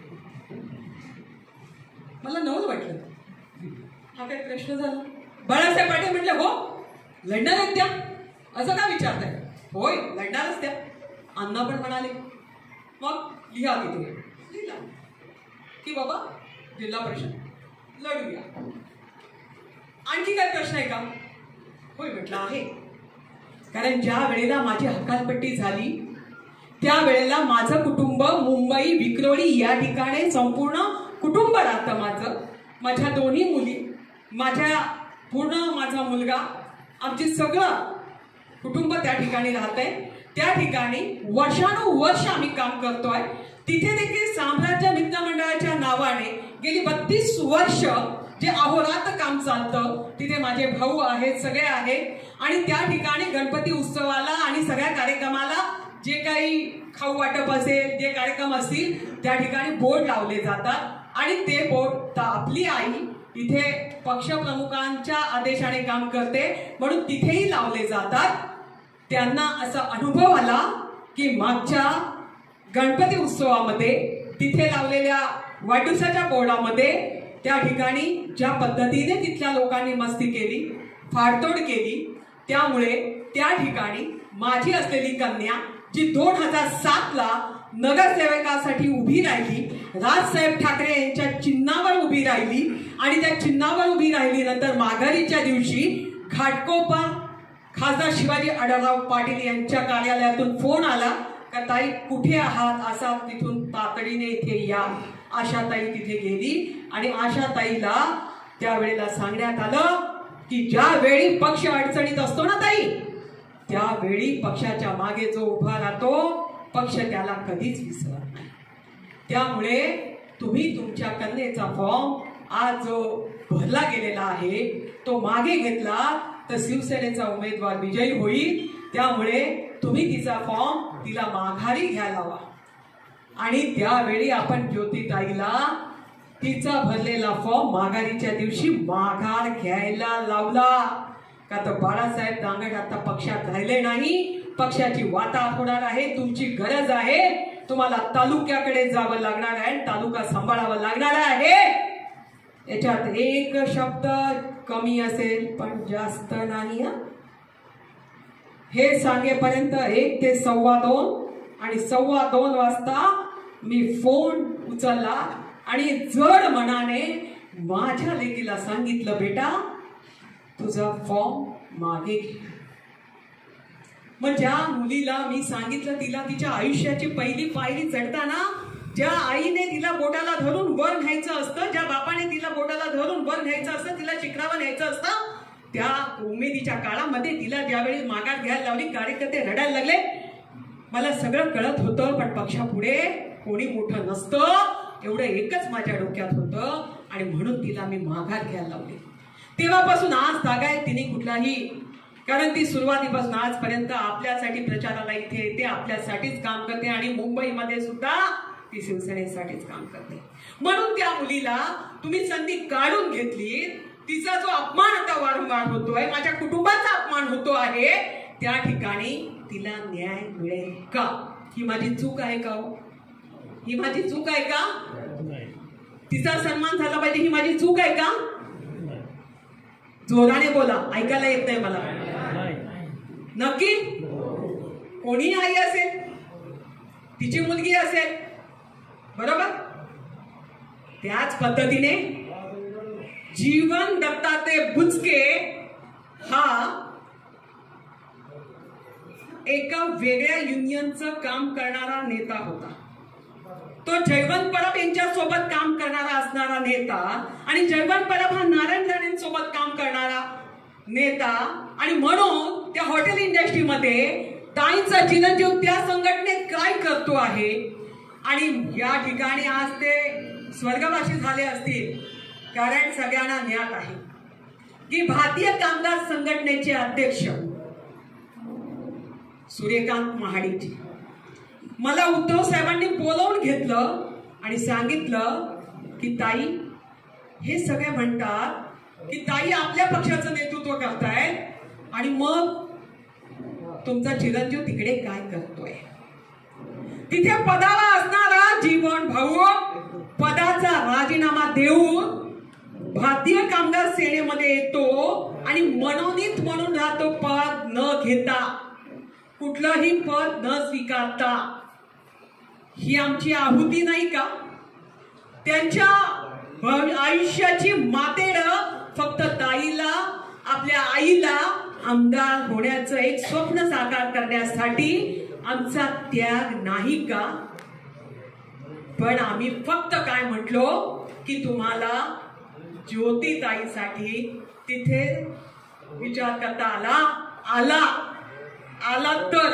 Speaker 1: मला नवल वाटलं, हा काही प्रश्न झाला. बाळासाहेब पाटील म्हटले हो लढणार आहेत त्या, असं का विचारताय. होय लढणारच त्या. अण्णा पण म्हणाले मग लिहा तिथे. लिहिला की बाबा जिल्हा परिषद लढूया. आणखी काय प्रश्न आहे का. होय म्हटलं आहे, कारण ज्या वेळेला माझी हकालपट्टी झाली त्यावेळेला माझं कुटुंब मुंबई विक्रोळी या ठिकाणी संपूर्ण कुटुंब राहतं माझं. माझ्या दोन्ही मुली, माझ्या पूर्ण माझा मुलगा, आमची सगळं कुटुंब त्या ठिकाणी राहतंय. त्या ठिकाणी वर्षानुवर्ष आम्ही काम करतोय. तिथे देखील साम्राज्य मित्रमंडळाच्या नावाने गेली बत्तीस वर्ष जे अहोरात्र काम चालतं. तिथे माझे भाऊ आहेत, सगळे आहेत. आणि त्या ठिकाणी गणपती उत्सवाला आणि सगळ्या कार्यक्रमाला जे काही खाऊ वाटप असेल, जे कार्यक्रम असतील त्या ठिकाणी बोर्ड लावले जातात. आणि ते बोर्ड आपली आई इथे पक्षप्रमुखांच्या आदेशाने काम करते म्हणून तिथेही लावले जातात. त्यांना असा अनुभव आला की मागच्या गणपती उत्सवामध्ये तिथे लावलेल्या वाढदिवसाच्या बोर्डामध्ये त्या ठिकाणी ज्या पद्धतीने तिथल्या लोकांनी मस्ती केली, फाडतोड केली, त्यामुळे त्या ठिकाणी माझी असलेली कन्या जी दोन हजार सात ला नगरसेवकासाठी उभी राहिली, राजसाहेब ठाकरे यांच्या चिन्हावर उभी राहिली आणि त्या चिन्हावर उभी राहिली नंतर माघारीच्या दिवशी घाटकोपर खासदार शिवाजी आढळराव पाटील यांच्या कार्यालयातून फोन आला का ताई कुठे आहात, असा तिथून तातडीने इथे या. आशाताई तिथे गेली आणि आशाताईला त्यावेळेला सांगण्यात आलं की ज्या वेळी पक्ष अडचणीत असतो ना ताई, त्यावेळी पक्षाच्या मागे जो उभा राहतो पक्ष त्याला कधीच विसरत नाही. त्यामुळे तुम्ही तुमच्या कन्येचा फॉर्म आज जो भरला गेलेला आहे तो मागे घेतला तर शिवसेनेचा उमेदवार विजयी होईल. त्यामुळे तुम्ही तिचा फॉर्म तिला माघारी घ्यायला हवा आणि त्यावेळी आपण ज्योतिताईला तिचा भरलेला फॉर्म माघारीच्या दिवशी माघार घ्यायला लावला. का तर बाळासाहेब दांगट आता पक्षात राहिले नाही, पक्षाची वाटा होणार आहे, तुमची गरज आहे, तुम्हाला तालुक्याकडे जावं लागणार आहे, तालुका सांभाळावा लागणार आहे. याच्यात एक शब्द कमी असेल पण जास्त नाही. हे सांगेपर्यंत एक ते सव्वा दोन आणि सव्वा दोन वाजता मी फोन उचलला आणि जड मनाने माझ्या लेकीला सांगितलं, बेटा तुझा फॉर्म मागे घे. मग ज्या मुलीला मी सांगितलं तिला तिच्या आयुष्याची पहिली पायरी चढताना ज्या आईने तिला बोटाला धरून वर न्यायचं असतं, ज्या बापाने तिला बोटाला धरून वर न्यायचं असतं, तिला शिखरावर न्यायचं असतं, त्या उमेदीच्या काळामध्ये तिला ज्यावेळी माघार घ्यायला लावली कार्यकर्ते रडायला लागले. मला सगळं कळत होतं पण पक्षापुढे कोणी मोठं नसतं एवढं एकच माझ्या डोक्यात होतं आणि म्हणून तिला मी माघार घ्यायला लावली. तेव्हापासून आज जागा आहे तिने कुठलाही, कारण ती सुरुवातीपासून आजपर्यंत आपल्यासाठी प्रचाराला इथे येते, आपल्यासाठीच काम करते आणि मुंबईमध्ये सुद्धा ती शिवसेनेसाठीच काम करते. म्हणून त्या मुलीला तुम्ही संधी काढून घेतली. तिचा जो अपमान आता वारंवार होतोय, माझ्या कुटुंबाचा अपमान होतो आहे, त्या ठिकाणी तिला न्याय मिळेल का? ही माझी चूक आहे का? ही माझी चूक आहे का? तिचा सन्मान झाला पाहिजे ही माझी चूक आहे का? जोराने बोला, ऐकायला येत नाही मला. नक्की कोणी आई असेल, तिची मुलगी असेल, बरोबर. त्याच पद्धतीने जीवन दत्तात्रय बुचके हा एका वेगळ्या युनियनचं काम करणारा नेता होता. तो जयवंत परब यांच्या सोबत काम करणारा असणारा नेता आणि जयवंत परब हा नारायण राणेंसोबत काम करणारा नेता आणि म्हणून त्या हॉटेल इंडस्ट्रीमध्ये ताईंचा चिरंजीव त्या संघटनेत काय करतो आहे आणि या ठिकाणी आज ते स्वर्गवासी झाले असतील. कारण सगळ्यांना ज्ञात आहे की भारतीय कामगार संघटनेचे अध्यक्ष सूर्यकांत महाडिकजी मला उद्धव साहेबांनी बोलावून घेतलं आणि सांगितलं की ताई हे सगळे म्हणतात की ताई आपल्या पक्षाचं नेतृत्व करतायत आणि मग तुमचा चिरंजीव तिकडे काय करतोय. तिथे पदाला असणारा जीवन भाऊ पदाचा राजीनामा देऊन भारतीय कामगार सेनेमध्ये येतो आणि मनोनीत म्हणून राहतो, पद न घेता, कुठलंही पद न स्वीकारता. ही आमची आहुती नाही का? त्यांच्या आयुष्याची मातेड फक्त ताईला, आपल्या आईला आमदार होण्याचं एक स्वप्न साकार करण्यासाठी आमचा त्याग नाही का? पण आम्ही फक्त काय म्हटलो की तुम्हाला ज्योतिताईसाठी तिथे विचार करता आला आला आला तर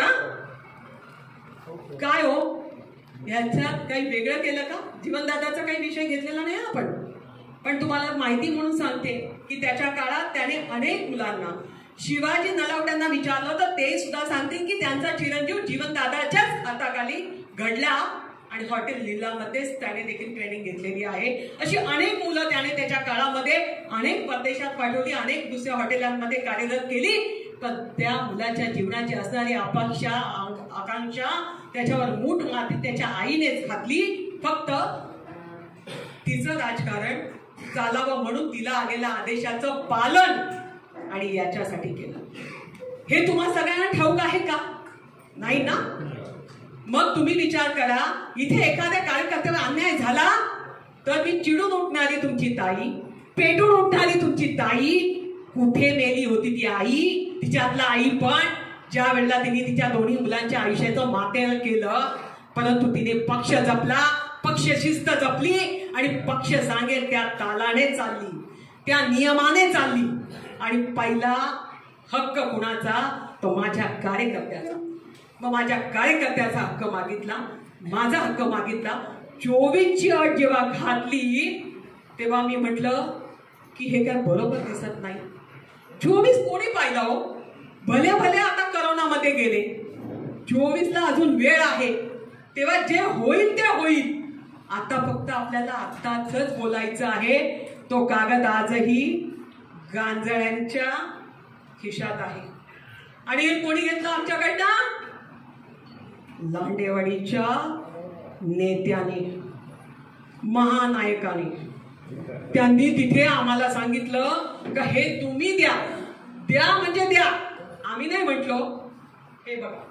Speaker 1: काय हो, ह्याच्यात काही वेगळं केलं का? जीवनदादाचा काही विषय घेतलेला नाही आपण, पण तुम्हाला माहिती म्हणून सांगते की त्याच्या काळात त्याने अनेक मुलांना, शिवाजी नलावड्यांना विचारलं तर ते सुद्धा सांगतील की त्यांचा चिरंजीव जीवनदादाच्याच हाताखाली घडला आणि हॉटेल लीलामध्येच त्याने देखील ट्रेनिंग घेतलेली आहे. अशी अनेक मुलं त्याने त्याच्या काळामध्ये अनेक परदेशात पाठवली, अनेक दुसऱ्या हॉटेलांमध्ये कार्यरत केली. पण त्या मुलाच्या जीवनाची असणारी अपेक्षा, आकांक्षा त्याच्यावर मूठ माती त्याच्या आईनेच घातली. फक्त तिचं राजकारण चालावं म्हणून तिला आलेल्या आदेशाचं पालन आणि याच्यासाठी केलं. हे तुम्हा सगळ्यांना ठाऊक आहे का? नाही ना? मग तुम्ही विचार करा, इथे एखाद्या कार्यकर्त्यावर अन्याय झाला तर मी चिडून उठणारी तुमची ताई, पेटून उठणारी तुमची ताई, कुठे मेली होती ती आई? तिच्यातला आई पण ज्या वेळेला तिने तिच्या दोन्ही मुलांच्या आयुष्याचं मातेर केलं, परंतु तिने पक्ष जपला, पक्ष शिस्त जपली आणि पक्ष सांगेल त्या तालाने चालली, त्या नियमाने चालली. आणि पहिला हक्क कुणाचा? तो माझ्या कार्यकर्त्याचा. मग माझ्या कार्यकर्त्याचा हक्क मागितला, माझा हक्क मागितला. चोवीसची अट जेव्हा घातली तेव्हा मी म्हटलं की हे काय बरोबर दिसत नाही. चोवीस कोणी पाहिलं हो? भले भले आता करोनामध्ये गेले, चोवीसला अजून वेळ आहे, तेव्हा जे होईल ते होईल. आता फक्त आपल्याला आत्ताच बोलायचं आहे. तो कागद आजही गांजळ्यांच्या खिशात आहे. आणि हे कोणी घेतलं आमच्याकडनं? लांडेवाडीच्या नेत्याने, महानायकाने. त्यांनी तिथे आम्हाला सांगितलं का हे तुम्ही द्या, द्या म्हणजे द्या. आम्ही नाही म्हटलो. हे बघा,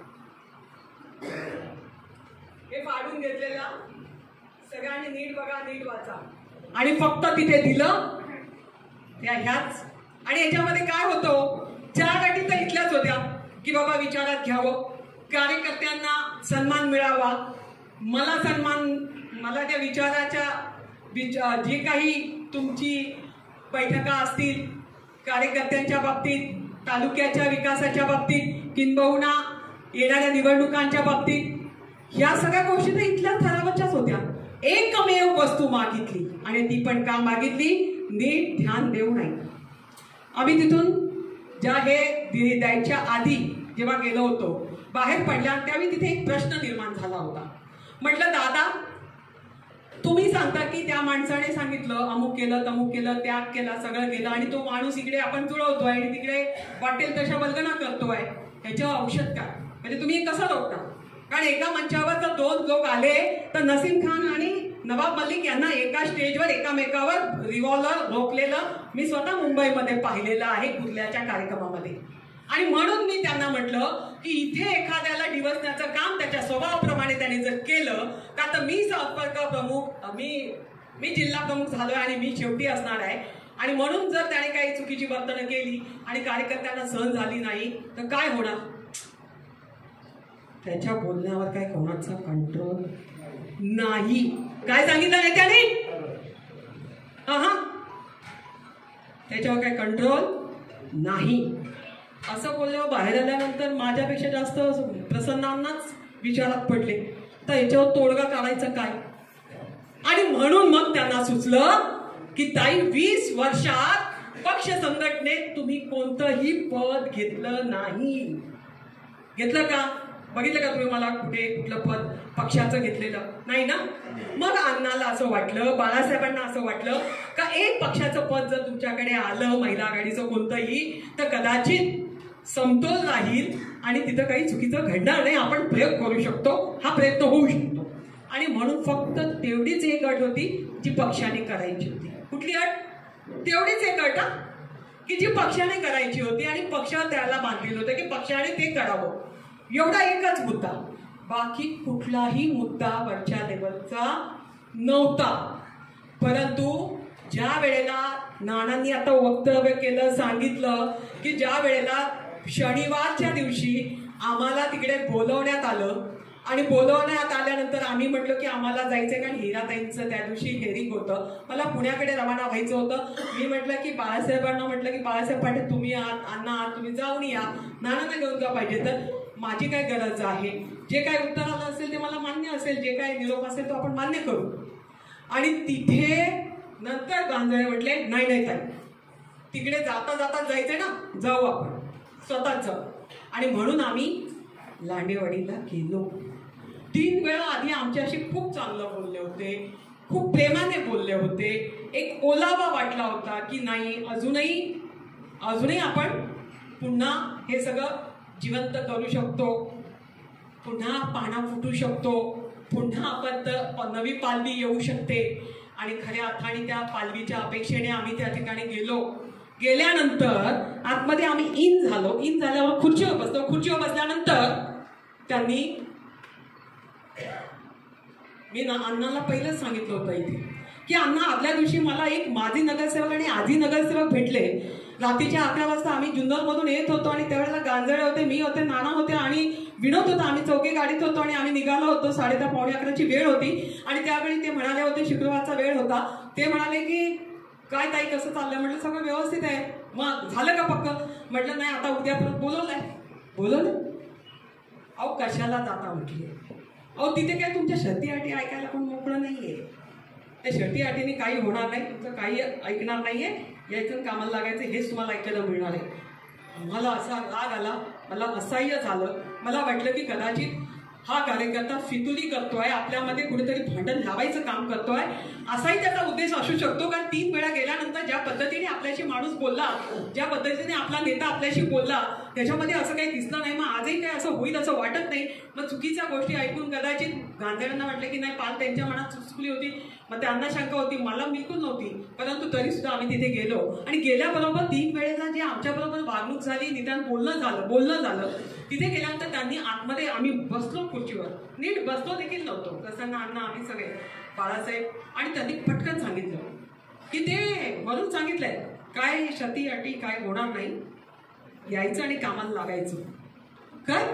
Speaker 1: हे फाडून घेतलेला, सगळ्यांनी नीट बघा, नीट वाचा. आणि फक्त तिथे दिलं त्या ह्याच. आणि याच्यामध्ये काय होतं? चार अटी तर इथल्याच होत्या की बाबा विचारात घ्यावं, कार्यकर्त्यांना सन्मान मिळावा, मला सन्मान, मला त्या विचाराच्या विचार जे काही तुमची बैठका असतील कार्यकर्त्यांच्या बाबतीत, तालुक्याच्या विकासाच्या बाबतीत, किंबहुना येणाऱ्या निवडणुकांच्या बाबतीत, ह्या सगळ्या गोष्टी तर इथल्या ठरावाच्याच होत्या. एकमेव वस्तू मागितली आणि ती पण का मागितली? नीट ध्यान देऊ नये. आम्ही तिथून ज्या हे द्यायच्या आधी जेव्हा गेलो होतो, बाहेर पडल्या त्यावेळी तिथे एक प्रश्न निर्माण झाला होता. म्हटलं दादा, तुम्ही सांगता की त्या माणसाने सांगितलं अमुक केलं, तमुक केलं, त्याग केला, सगळं केलं, आणि तो माणूस इकडे आपण जुळवतोय आणि तिकडे वाटेल तशा वल्गना करतोय, ह्याच्यावर औषध काय? म्हणजे तुम्ही कसं रोखता? कारण एका मंचावर जर दोन लोक आले तर नसीम खान आणि नवाब मलिक यांना एका स्टेजवर एकामेकावर रिव्हॉल्वर रोखलेलं मी स्वतः मुंबईमध्ये पाहिलेलं आहे कुर्ल्याच्या कार्यक्रमामध्ये. आणि म्हणून मी त्यांना म्हटलं की इथे एखाद्याला डिवसण्याचं काम त्याच्या स्वभावाप्रमाणे त्याने जर केलं का, तर मी संपर्क प्रमुख, मी मी जिल्हा प्रमुख झालोय आणि मी शेवटी असणार आहे. आणि म्हणून जर त्याने काही चुकीची वर्तणूक केली आणि कार्यकर्त्यांना सहन झाली नाही तर काय होणार? त्याच्या बोलण्यावर काय कोणाचा कंट्रोल नाही. काय सांगितलं नेत्याने? हा, त्याच्यावर काय कंट्रोल नाही. असं बोलल्यावर बाहेर आल्यानंतर माझ्यापेक्षा जास्त प्रसन्नांनाच विचारात पडले तर याच्यावर तोडगा काढायचा काय. आणि म्हणून मग त्यांना सुचलं की ताई, वीस वर्षात पक्ष संघटनेत तुम्ही कोणतंही पद घेतलं नाही. घेतलं का? बघितलं का तुम्ही मला कुठे कुठलं पद पक्षाचं घेतलेलं? नाही ना. मग अण्णाला असं वाटलं, बाळासाहेबांना असं वाटलं का एक पक्षाचं पद जर तुमच्याकडे आलं, महिला आघाडीचं कोणतंही, तर कदाचित समतोल राहील आणि तिथं काही चुकीचं घडणार नाही, आपण प्रयोग करू शकतो, हा प्रयत्न होऊ शकतो. आणि म्हणून फक्त तेवढीच एक अट होती जी पक्षाने करायची होती. कुठली अट? तेवढीच एक अट की जी पक्षाने करायची होती आणि पक्ष त्याला बांधलेलं होतं की पक्षाने ते करावं. एवढा एकच मुद्दा, बाकी कुठलाही मुद्दा वरच्या लेवलचा नव्हता. परंतु ज्या वेळेला नानांनी आता वक्तव्य केलं, सांगितलं की ज्या वेळेला शनिवारच्या दिवशी आम्हाला तिकडे बोलवण्यात आलं आणि बोलवण्यात आल्यानंतर आम्ही म्हटलं की आम्हाला जायचंय, कारण हिराताईंचं त्या दिवशी हेरिंग होतं, मला पुण्याकडे रवाना व्हायचं होतं. मी म्हटलं की बाळासाहेबांना म्हटलं की बाळासाहेब पाटील तुम्ही आहात, अण्णा आहात, तुम्ही जाऊन या, नानांना घेऊन जा पाहिजे तर. माझी काय गरज आहे, जे काय उत्तर आलं असेल ते मला मान्य असेल, जे काय निरोप असेल तो आपण मान्य करू. आणि तिथे नंतर गांजळे म्हटले नाही नाही ताई, तिकडे जाता जाता जायचंय ना, जाऊ आपण, स्वतःच जाऊ. आणि म्हणून आम्ही लांडेवाडीला गेलो. तीन वेळा आधी आमच्याशी खूप चांगलं बोलले होते, खूप प्रेमाने बोलले होते, एक ओलावा वाटला होता की नाही अजूनही अजूनही आपण पुन्हा हे सगळं जिवंत करू शकतो, पुन्हा पाना फुटू शकतो, पुन्हा आपण नवी पालवी येऊ शकते. आणि खऱ्या अर्थाने त्या पालवीच्या अपेक्षेने आम्ही त्या ठिकाणी गेलो. गेल्यानंतर आतमध्ये आम्ही इन झालो. इन झाल्यावर खुर्चीवर बसलो. खुर्चीवर बसल्यानंतर त्यांनी, मी ना अण्णाला पहिलंच सांगितलं होतं इथे की अण्णा, आदल्या दिवशी मला एक माजी नगरसेवक आणि आधी नगरसेवक भेटले. रात्रीच्या अकरा वाजता आम्ही जुन्नरमधून येत होतो आणि त्यावेळेला गांजळे होते, मी होते, नाना होते आणि विनोद होता. आम्ही चौघे गाडीत होतो आणि आम्ही निघालो होतो. साडे दहा पावणे अकराची वेळ होती आणि त्यावेळी ते म्हणाले होते, शुक्रवारचा वेळ होता, ते म्हणाले की काय ताई कसं चाललंय? म्हटलं सगळं व्यवस्थित आहे. मग झालं का पक्क? म्हटलं नाही, आता उद्या परत बोलवलंय. बोलवलं? अहो कशाला जाता म्हटली. अहो तिथे काय तुमच्या शर्ती अटी ऐकायला पण मोकळं नाहीये. त्या शर्ती अटीने काही होणार नाही, तुमचं काही ऐकणार नाहीये, यायचं कामाला लागायचं हेच तुम्हाला ऐकायला मिळणार आहे. मला असा राग आला, मला असह्य झालं. मला वाटलं की कदाचित हा कार्यकर्ता फितुरी करतोय, आपल्यामध्ये कुठेतरी भांडण लावायचं काम करतोय, असाही त्याचा उद्देश असू शकतो. कारण तीन वेळा गेल्यानंतर ज्या पद्धतीने आपल्याशी माणूस बोलला, ज्या पद्धतीने आपला नेता आपल्याशी बोलला, त्याच्यामध्ये असं काही दिसलं नाही. मग आजही काय असं होईल असं वाटत नाही. मग चुकीच्या गोष्टी ऐकून कदाचित गांधींना वाटलं की नाही, पाल त्यांच्या मनात चुकचुकली होती. मग त्यांना शंका होती, मला बिलकुल नव्हती, परंतु तरी सुद्धा आम्ही तिथे गेलो आणि गेल्याबरोबर तीन वेळेला जे आमच्याबरोबर वागणूक झाली, निदान बोलणं झालं बोलणं झालं तिथे गेल्यानंतर त्यांनी आतमध्ये, आम्ही बसलो खुर्चीवर, नीट बसलो देखील नव्हतो, प्रसन्न अण्णा आम्ही सगळे, बाळासाहेब, आणि त्यांनी पटकन सांगितलं की ते वरून सांगितलंय काय शती अटी काय होणार नाही, यायचं आणि कामाला लागायचं. काय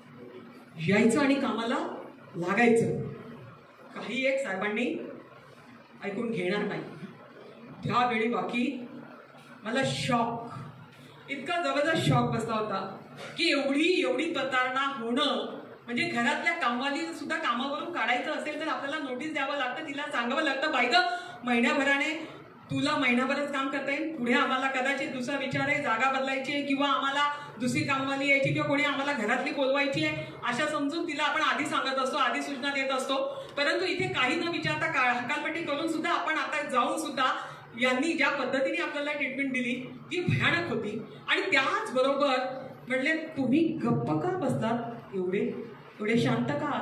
Speaker 1: यायचं आणि कामाला लागायचं. काही एक साहेबांनी ऐकून घेणार नाही. त्यावेळी बाकी मला शॉक, इतका जबरदस्त शॉक बसला होता की एवढी एवढी प्रतारणा होणं म्हणजे घरातल्या कामवाली सुद्धा कामावरून काढायचं असेल तर आपल्याला नोटीस द्यावं लागतं, तिला सांगावं लागतं, बाई गं महिन्याभराने तुला महिनाभरच काम करता येईल, पुढे आम्हाला कदाचित दुसरा विचार आहे, जागा बदलायची आहे किंवा आम्हाला दुसरी कामवाली यायची किंवा कोणी आम्हाला घरातली बोलवायची आहे, अशा समजून तिला आपण आधी सांगत असतो, आधी सूचना देत असतो. परंतु इथे काही न विचारता हकालपट्टी करून सुद्धा आपण आता जाऊन सुद्धा यांनी ज्या पद्धतीने आपल्याला ट्रीटमेंट दिली ती भयानक होती. आणि त्याचबरोबर म्हटले, तुम्ही गप्प का बसतात, एवढे एवढे शांत का,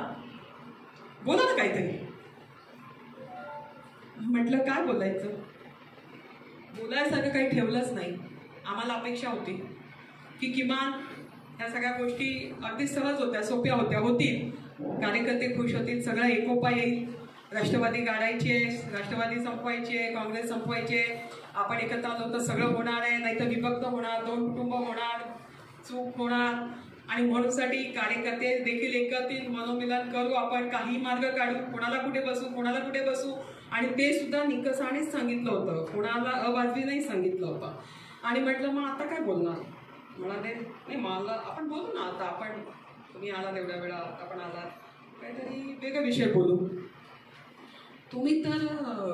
Speaker 1: बोला ना काहीतरी. म्हटलं काय बोलायचं, बोलायसारखं काही ठेवलंच नाही. आम्हाला अपेक्षा होती की किमान ह्या सगळ्या गोष्टी अगदी सहज होत्या, सोप्या होत्या, होतील, कार्यकर्ते खुश होतील, सगळा एकोपा येईल, राष्ट्रवादी गाडायची आहे, राष्ट्रवादी संपवायची आहे, काँग्रेस संपवायची आहे, आपण एकत्र आलो तर सगळं होणार आहे, नाहीतर विभक्त होणार, दोन कुटुंब होणार, चूक होणार. आणि म्हणूनसाठी कार्यकर्ते देखील एकत्रित मनोमिलन करू, आपण काही मार्ग काढू, कोणाला कुठे बसू कोणाला कुठे बसू आणि ते सुद्धा निकषानेच सांगितलं होतं, कोणाला अवाजवी नाही सांगितलं होतं. आणि म्हटलं मग आता काय बोलणार, म्हणाले नाही मला आपण बोलू ना, आता आपण तुम्ही आलात एवढ्या वेळा, आपण आलात, काहीतरी वेगळा विषय बोलू. तुम्ही तर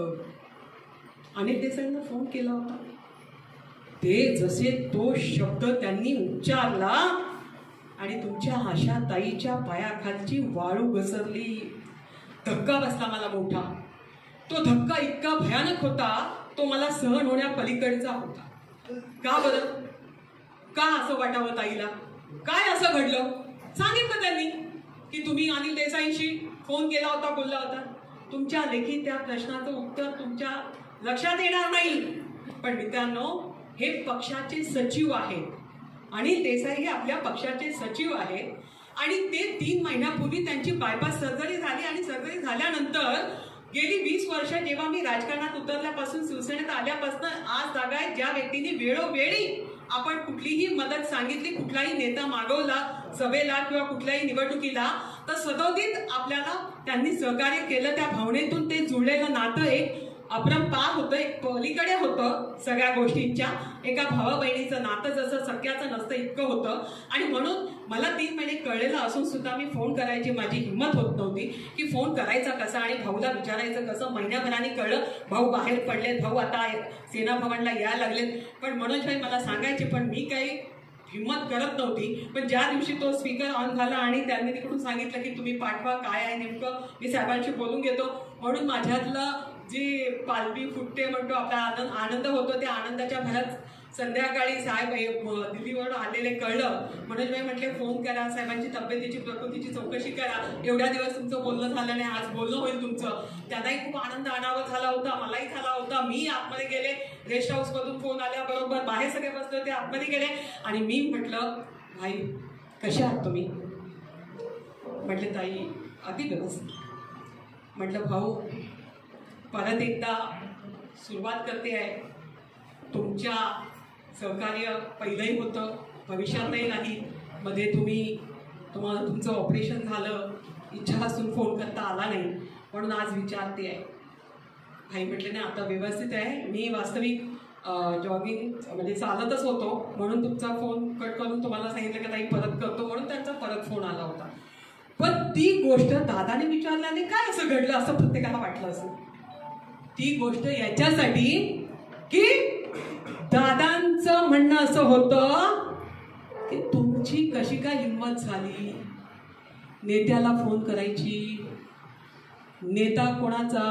Speaker 1: अनिल देसाईंना फोन केला होता, ते जसे तो शब्द त्यांनी उच्चारला आणि तुमच्या आशा ताईच्या पायाखालची वाळू घसरली, धक्का बसला मला मोठा. तो धक्का इतका भयानक होता, तो मला सहन होण्या पलीकडचा होता. का बरं, का असं वाटावं ताईला, काय असं घडलं? सांगितलं त्यांनी की तुम्ही अनिल देसाईंशी फोन केला होता, बोलला होता. तुमच्या लेखी त्या प्रश्नाचं उत्तर तुमच्या लक्षात येणार नाही, पण मित्रांनो हे पक्षाचे सचिव आहेत, अनिल देसाई हे आपल्या पक्षाचे सचिव आहेत आणि ते तीन महिन्यापूर्वी त्यांची बायपास सर्जरी झाली आणि सर्जरी झाल्यानंतर गेली वीस वर्ष जेव्हा मी राजकारणात उतरल्यापासून, शिवसेनेत आल्यापासून आज जागा आहे ज्या व्यक्तीने वेळोवेळी आपण कुठलीही मदत सांगितली, कुठलाही नेता मागवला सभेला किंवा कुठल्याही निवडणुकीला, तर सदोदित आपल्याला त्यांनी सहकार्य केलं. त्या भावनेतून ते जुळलेलं नातं एक अपरंपार होतं, एक पलीकडे होतं सगळ्या गोष्टींच्या. एका भावा बहिणीचं नातं जसं सख्याचं नसतं इतकं होतं. आणि म्हणून मला तीन महिने कळलेलं असून सुद्धा मी फोन करायची माझी हिंमत होत नव्हती की फोन करायचा कसा आणि भाऊला विचारायचं कसं. महिन्याभराने कळलं भाऊ बाहेर पडलेत, भाऊ आता सेना भवनला यायला लागलेत, पण मनोजभाई मला सांगायचे, पण मी काही हिंमत करत नव्हती. पण ज्या दिवशी तो स्पीकर ऑन झाला आणि त्यांनी तिकडून सांगितलं की तुम्ही पाठवा, काय आहे नेमकं, मी साहेबांशी बोलून घेतो, म्हणून माझ्यातलं जी पालवी फुटते म्हणतो आपला आनंद आनंद होतो, त्या आनंदाच्या भरात संध्याकाळी साहेब दिल्लीवरून आलेले कळलं म्हणून मी म्हटले फोन करा, साहेबांची तब्येतीची प्रकृतीची चौकशी करा. एवढ्या दिवस तुमचं बोलणं झालं नाही, आज बोलणं होईल तुमचं. त्यांनाही खूप आनंद आणावा झाला होता, मलाही झाला होता. मी आतमध्ये गेले, रेस्ट हाऊस मधून फोन आल्याबरोबर बाहेर सगळे बसले होते, आतमध्ये गेले आणि मी म्हटलं भाई कसे आहात तुम्ही? म्हटले ताई अति व्यवस्थित. म्हटलं भाऊ परत एकदा सुरुवात करते आहे. तुमच्या सहकार्य पहिलंही होतं, भविष्यातही नाही. मध्ये तुम्ही तुम्हाला तुमचं ऑपरेशन झालं, इच्छा असून फोन करता आला नाही म्हणून आज विचारते आहे. भाई म्हटले नाही आता व्यवस्थित आहे. मी वास्तविक जॉगिंग म्हणजे चालतच होतो म्हणून तुमचा फोन कट करून तुम्हाला सांगितलं की ताई परत करतो म्हणून त्यांचा परत फोन आला होता. पण ती गोष्ट दादाने विचारल्याने काय असं घडलं असं प्रत्येकाला वाटलं असेल. ती गोष्ट याच्यासाठी की दादांचं म्हणणं असं होतं की तुमची कशी काय हिंमत झाली नेत्याला फोन करायची. नेता कोणाचा?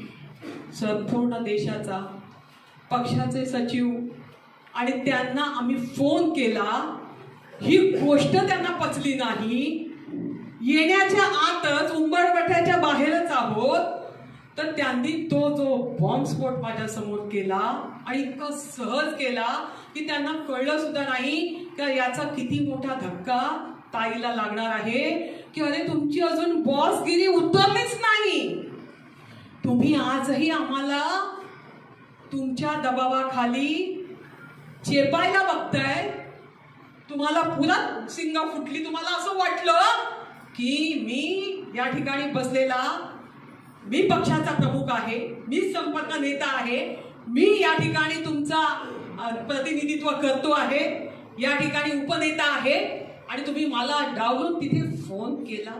Speaker 1: संपूर्ण देशाचा, पक्षाचे सचिव, आणि त्यांना आम्ही फोन केला. ही गोष्ट त्यांना पचली नाही. येण्याच्या आतच उंबरठ्याच्या बाहेरच आहोत तर त्यांनी तो जो बॉम्बस्फोट माझ्या समोर केला आणि इतका सहज केला की त्यांना कळलं सुद्धा नाही की याचा किती मोठा धक्का ताईला लागणार आहे. की अरे तुमची अजून बॉसगिरी उतरलीच नाही, तुम्ही आजही आम्हाला तुमच्या दबावाखाली चेपायला बघताय. तुम्हाला पुन्हा सिंगा फुटली. तुम्हाला असं वाटलं की मी या ठिकाणी बसलेला, मी पक्षाचा प्रमुख आहे, मी संपर्क नेता आहे, मी या ठिकाणी तुमचा प्रतिनिधित्व करतो आहे, या ठिकाणी उपनेता आहे आणि तुम्ही मला डावलून तिथे फोन केला.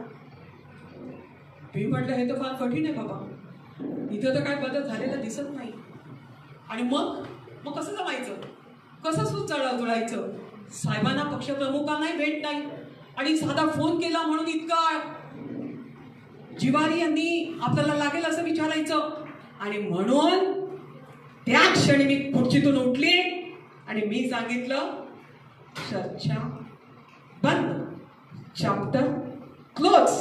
Speaker 1: मी म्हटलं हे तर फार कठीण आहे बाबा, इथं तर काय बदल झालेला दिसत नाही. आणि मग मग कसं जमायचं, कसं सुचळ जुळायचं? साहेबांना पक्षप्रमुखांनाही भेट नाही आणि साधा फोन केला म्हणून इतका जिवारी यांनी आपल्याला लागेल असं विचारायचं. आणि म्हणून त्या क्षणी मी खुर्चीतून उठली आणि मी सांगितलं चर्चा बंद, चॅप्टर क्लोज,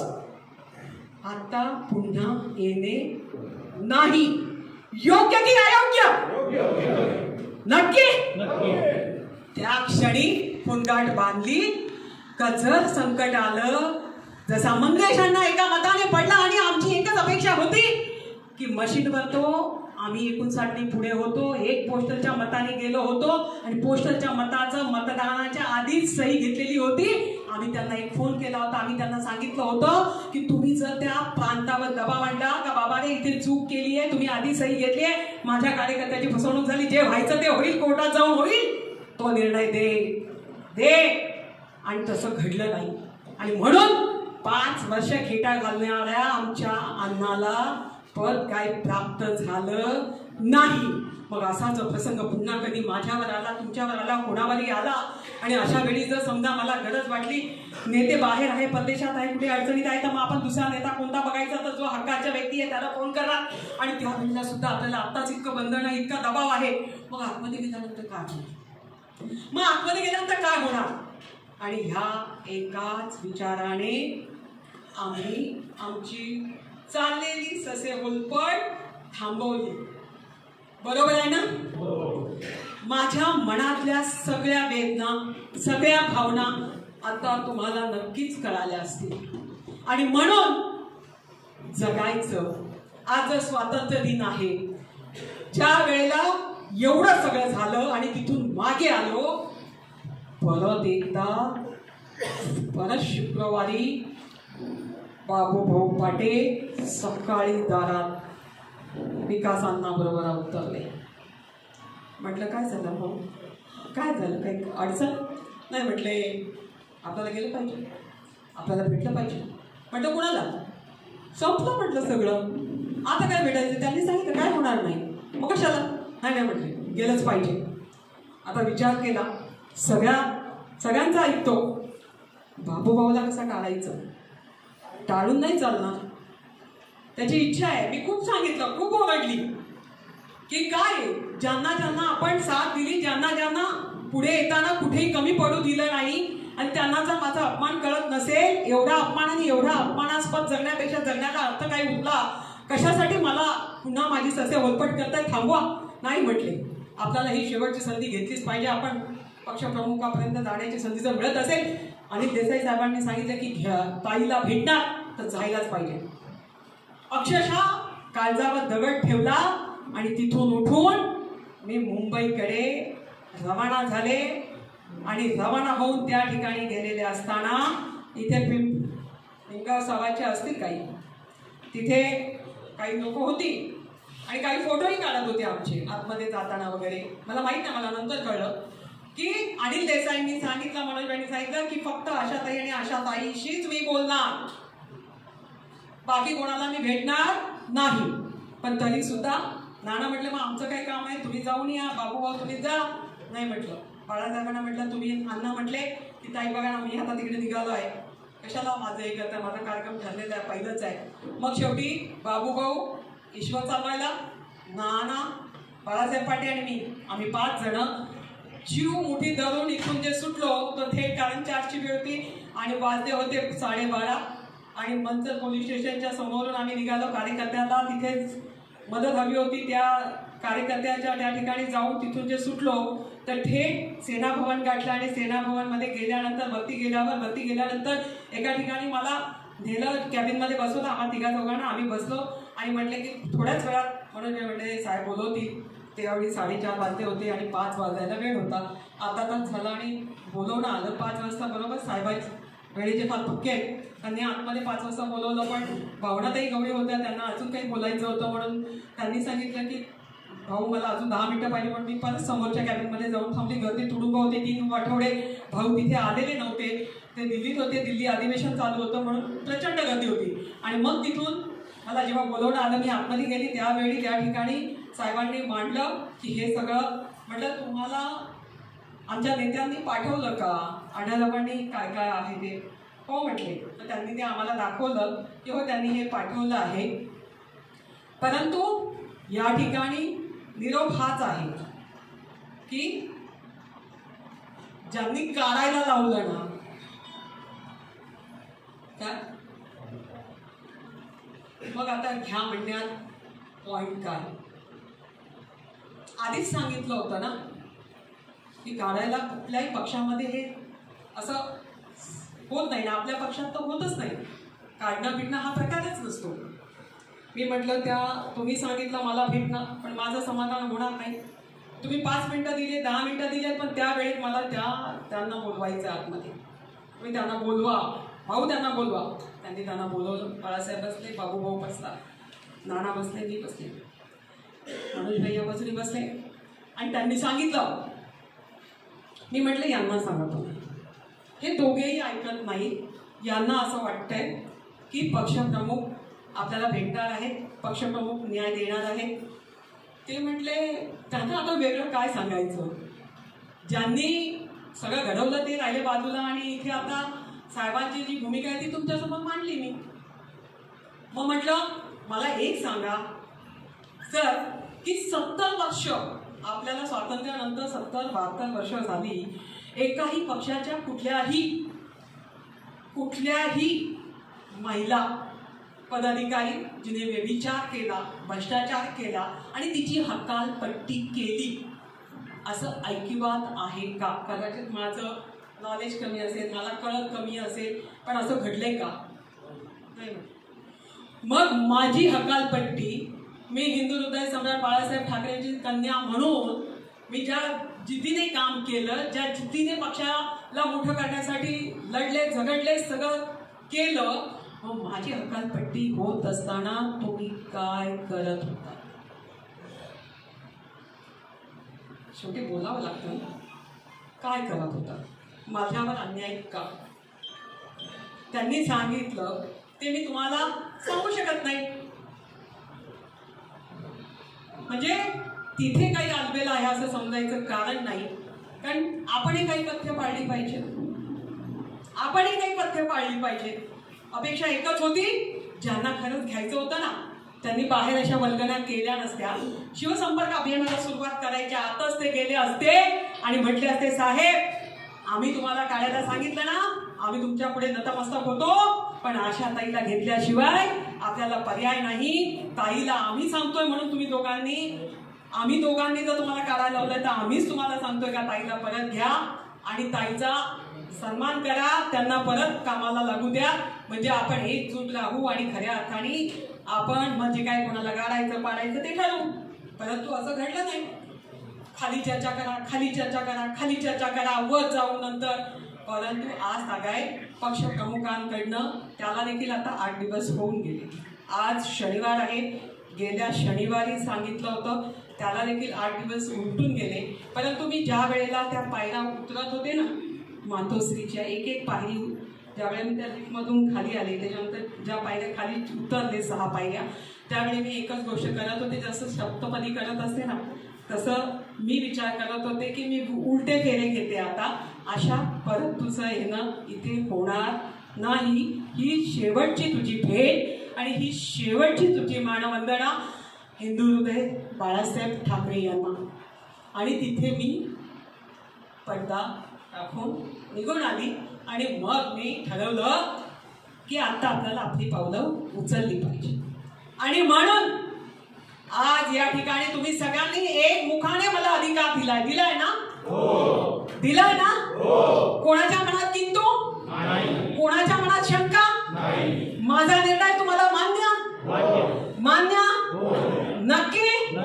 Speaker 1: आता पुन्हा येणे नाही. योग्य की अयोग्य? नक्की. त्या क्षणी पुनगाठ बांधली का जर संकट आलं, जसा मंगेशांना एका मताने पडला आणि आमची एकच अपेक्षा होती की मशीनवर तो आम्ही एकोणसाठनी पुढे होतो, एक पोस्टलच्या मताने गेलो होतो आणि पोस्टलच्या मताचं मतदानाच्या आधीच सही घेतलेली होती. आम्ही त्यांना एक फोन केला होता. आम्ही त्यांना सांगितलं होतं की तुम्ही जर त्या प्रांतावर दबाव आणला का बाबाने इथे चूक केली आहे, तुम्ही आधी सही घेतली आहे, माझ्या कार्यकर्त्याची फसवणूक झाली, जे व्हायचं ते होईल, कोर्टात जाऊन होईल, तो निर्णय दे दे आणि तसं घडलं नाही. आणि म्हणून पाच वर्ष खेटा घालणाऱ्या आमच्या अण्णाला पद काय प्राप्त झालं नाही. मग असा जो प्रसंग पुन्हा कधी माझ्यावर आला, तुमच्यावर आला, कोणावरही आला आणि अशा वेळी जर समजा मला गरज वाटली, नेते बाहेर आहे, परदेशात आहे, कुठे अडचणीत आहे, तर मग आपण दुसरा नेता कोणता बघायचा, तर जो हक्काच्या व्यक्ती आहे त्याला फोन करा. आणि त्या वेळेला सुद्धा आपल्याला आत्ताच इतकं बंधन आहे, इतका दबाव आहे, मग आतमध्ये गेल्यानंतर काय होणार? मग आतमध्ये गेल्यानंतर काय होणार? आणि ह्या एकाच विचाराने आम्ही आमची चाललेली ससे होलपट थांबवली. बरोबर आहे ना? माझ्या मनातल्या सगळ्या वेदना, सगळ्या भावना आता तुम्हाला नक्कीच कळाल्या असतील. आणि म्हणून जगायचं. आज स्वातंत्र्य दिन आहे, ज्या वेळेला एवढं सगळं झालं आणि तिथून मागे आलो, परत एकदा परत शुक्रवारी बाबूभाऊ पाटे सकाळी दारात विकास अण्णाबरोबर उतरले. म्हटलं काय झालं भाऊ, काय झालं, काही अडचण नाही? म्हटले आपल्याला गेलं पाहिजे, आपल्याला भेटलं पाहिजे. म्हटलं कुणाला? संपलं म्हटलं सगळं, आता काय भेटायचं? त्यांनी सांगितलं काय होणार नाही, मग कशाला? नाही नाही म्हटले गेलंच पाहिजे. आता विचार केला, सगळ्या सगळ्यांचा ऐकतो, बाबूभाऊला कसा टाळायचं? टाळून नाही चालणार, त्याची इच्छा आहे. मी खूप सांगितलं, खूप ओरडली की काय ज्यांना ज्यांना आपण साथ दिली, ज्यांना ज्यांना पुढे येताना कुठेही कमी पडू दिलं नाही, आणि त्यांना जर माझा अपमान कळत नसेल, एवढा अपमान आणि एवढा अपमानास्पद जगण्यापेक्षा जगण्याचा अर्थ काही उरला, कशासाठी मला पुन्हा माझी सस्य ओलपट करताय, थांबवा. नाही म्हटले, आपल्याला ही शेवटची संधी घेतलीच पाहिजे. आपण पक्षप्रमुखापर्यंत जाण्याची संधी जर मिळत असेल, आणि देसाई साहेबांनी सांगितलं की घ्या ताईला भेटणार तर जायलाच पाहिजे. अक्षरशः काळजावर दगड ठेवला आणि तिथून उठून मी मुंबईकडे रवाना झाले. आणि रवाना होऊन त्या ठिकाणी गेलेले असताना इथे पिंप पिंगाव सवाचे असतील काही, तिथे काही लोक होती आणि काही फोटोही काढत होते आमचे आतमध्ये जाताना वगैरे. मला माहित नाही, मला नंतर कळलं की अनिल देसाईंनी सांगितलं, मनोजबाईंनी सांगितलं की फक्त आशाताई आणि आशाताईशीच मी बोलणार, बाकी कोणाला मी भेटणार नाही. पण तरी सुद्धा नाना म्हटलं मग आमचं काय काम आहे, तुम्ही जाऊन या, बाबूभाऊ तुम्ही जा. नाही म्हटलं. बाळासाहेबांना म्हटलं तुम्ही, अण्णा म्हटले की ताई बघा ना मी आता तिकडे निघालो आहे, कशाला माझं हे करता, माझा कार्यक्रम ठरलेला आहे, पहिलंच आहे. मग शेवटी बाबूभाऊ, ईश्वर चालवायला, नाना, बाळासाहेब पाटे आणि मी, आम्ही पाच जण जीव मुठी धरून इथून जे सुटलो तर थेट कारण चारची वेळ होती आणि वाजले होते साडेबारा. आणि मंचर पोलीस स्टेशनच्या समोरून आम्ही निघालो. कार्यकर्त्याला तिथेच मदत हवी होती, त्या कार्यकर्त्याच्या त्या ठिकाणी जाऊन तिथून जे सुटलो तर थेट सेना भवन गाठलं. आणि सेना भवनमध्ये गेल्यानंतर वरती गेल्यावर वरती गेल्यानंतर एका ठिकाणी मला नेलं, कॅबिनमध्ये बसवलं आम्हा तिघा दोघांना. आम्ही बसलो आणि म्हटले की थोड्याच वेळात, म्हणून मी म्हटले साहेब बोलवतील. त्यावेळी साडेचार वाजले होते आणि पाच वाजायला वेळ होता. आता तास झाला आणि बोलवणं आलं पाच वाजता बरोबर. साहेबांचे वेळेचे फार पक्के आहेत, त्यांनी आतमध्ये पाच वाजता बोलवलं. पण भावनाताई गवळी होत्या, त्यांना अजून काही बोलायचं होतं म्हणून त्यांनी सांगितलं की भाऊ मला अजून दहा मिनिटं पाहिजे. पण मी परत समोरच्या कॅबिनमध्ये जाऊन थांबली. गर्दी तुडुंब होते. तीन आठवडे भाऊ तिथे आलेले नव्हते, ते दिल्लीत होते, दिल्ली अधिवेशन चालू होतं म्हणून प्रचंड गर्दी होती. आणि मग तिथून मला जेव्हा बोलवणं आलं मी आतमध्ये गेली, त्यावेळी त्या ठिकाणी साहेबांनी मांडलं की हे सगळं. म्हटलं तुम्हाला आमच्या नेत्यांनी पाठवलं का, आढळरावांनी काय काय आहे ते. हो म्हटले. तर त्यांनी ते आम्हाला दाखवलं की हो त्यांनी हे पाठवलं आहे. परंतु या ठिकाणी निरोप हाच आहे की ज्यांनी काढायला लावलं ना, काय मग आता घ्या म्हणण्यात पॉइंट काय. आधीच सांगितलं होतं ना की काढायला कुठल्याही पक्षामध्ये हे असं होत नाही ना, आपल्या पक्षात तर होतच नाही. काढणं पिणं हा प्रकारच नसतो. मी म्हटलं त्या तुम्ही सांगितलं मला भेटणं, पण माझं समाधान होणार नाही. तुम्ही पाच मिनिटं दिले, दहा मिनिटं दिले, पण त्यावेळेत मला त्या त्यांना बोलवायचं आतमध्ये. तुम्ही त्यांना बोलवा, भाऊ त्यांना बोलवा. त्यांनी त्यांना बोलवलं. बाळासाहेब बसले, बाबूभाऊ बसला, नाना बसले, मी बसले, मनोज भैया बाजूने बसले. आणि त्यांनी सांगितलं. मी म्हटलं यांना सांगतो. हे दोघेही ऐकत नाही. यांना असं वाटतंय की पक्षप्रमुख आपल्याला भेटणार आहेत, पक्षप्रमुख न्याय देणार आहेत. ते म्हटले त्यांना आता वेगळं काय सांगायचं. ज्यांनी सगळं घडवलं ते राहिले बाजूला आणि इथे आता साहेबांची जी भूमिका आहे ती तुमच्यासमोर मांडली मी. मग म्हटलं मला एक सांगा सर की सत्तर वर्ष आपल्याला स्वातंत्र्यानंतर सत्तर बहात्तर वर्ष झाली, एकाही पक्षाच्या कुठल्याही कुठल्याही महिला पदाधिकारी जिने व्यभिचार केला, भ्रष्टाचार केला आणि तिची हकालपट्टी केली असं ऐकिवात आहे का. कदाचित माझं नॉलेज कमी असेल, मला कळत कमी असेल, पण असं घडलंय का नाही. मग माझी हकालपट्टी, मी हिंदू हृदय सम्राट बाळासाहेब ठाकरेंची कन्या म्हणून मी ज्या जिद्दीने काम केलं, ज्या जिद्दीने पक्षाला मोठं करण्यासाठी लढले, झगडले, सगळं केलं, मग माझी हकालपट्टी होत असताना तुम्ही काय करत होता. शेवटी बोलावं लागतं. काय करत होता, माझ्यावर अन्याय का. त्यांनी सांगितलं ते मी तुम्हाला सांगू शकत नाही. म्हणजे तिथे काही आलबेल आहे असं समजायचं कारण नाही. कारण आपणही काही पथ्य पाळली पाहिजे, आपणही काही पथ्य पाळली पाहिजे. अपेक्षा एकच होती, ज्यांना खरंच घ्यायचं होतं ना त्यांनी बाहेर अशा वल्गना केल्या नसत्या. शिवसंपर्क अभियानाला सुरुवात करायच्या आतच ते गेले असते आणि म्हटले असते, साहेब आम्ही तुम्हाला काढायला सांगितलं ना, आम्ही तुमच्या पुढे नतमस्तक होतो, पण आशा ताईला घेतल्याशिवाय आपल्याला पर्याय नाही. ताईला आम्ही सांगतोय म्हणून तुम्ही दोघांनी आम्ही दोघांनी जर तुम्हाला काढायला लावलंय तर आम्हीच तुम्हाला सांगतोय का ताईला परत घ्या आणि ताईचा सन्मान करा, त्यांना परत कामाला लागू द्या, म्हणजे आपण एकजूट राहू आणि खऱ्या अर्थाने आपण म्हणजे काय कोणाला गाडायचं पाडायचं ते ठरवू. परंतु असं घडलं नाही. खाली चर्चा करा, खाली चर्चा करा, खाली चर्चा करा, वर जाऊन नंतर. परंतु आज सांगाय पक्ष प्रमुखांकडनं त्याला देखील आता आठ दिवस होऊन गेले. आज शनिवार आहे. गेल्या शनिवारी सांगितलं होतं, त्याला देखील आठ दिवस उलटून गेले. परंतु मी ज्या वेळेला त्या पायऱ्या उतरत होते ना मातोश्रीच्या, एक एक पायरी ज्यावेळेला मी त्या लिफ्टमधून खाली आले, त्याच्यानंतर ज्या पायऱ्या खाली उतरले सहा पायऱ्या, त्यावेळी मी एकच गोष्ट करत होते, जसं सप्तपदी करत असते ना तसं मी विचार करत होते की मी उलटे फेरे घेते आता. अशा परत तुझं येणं इथे होणार नाही. ही शेवटची तुझी भेट आणि ही शेवटची तुझी मानवंदना हिंदू हृदय बाळासाहेब ठाकरे यांना. आणि तिथे मी पडदा टाकून निघून आली आणि मग मी ठरवलं की आता आपल्याला आपली पावलं उचलली पाहिजे. आणि म्हणून आज या ठिकाणी तुम्ही सगळ्यांनी एक मुखाने मला अधिकार दिलाय. दिलाय ना? हो. दिलाय ना? हो. कोणाच्या मनात किंतु नाही, कोणाच्या मनात शंका नाही. माझा निर्णय तुम्हाला मान्य मान्य नक्की.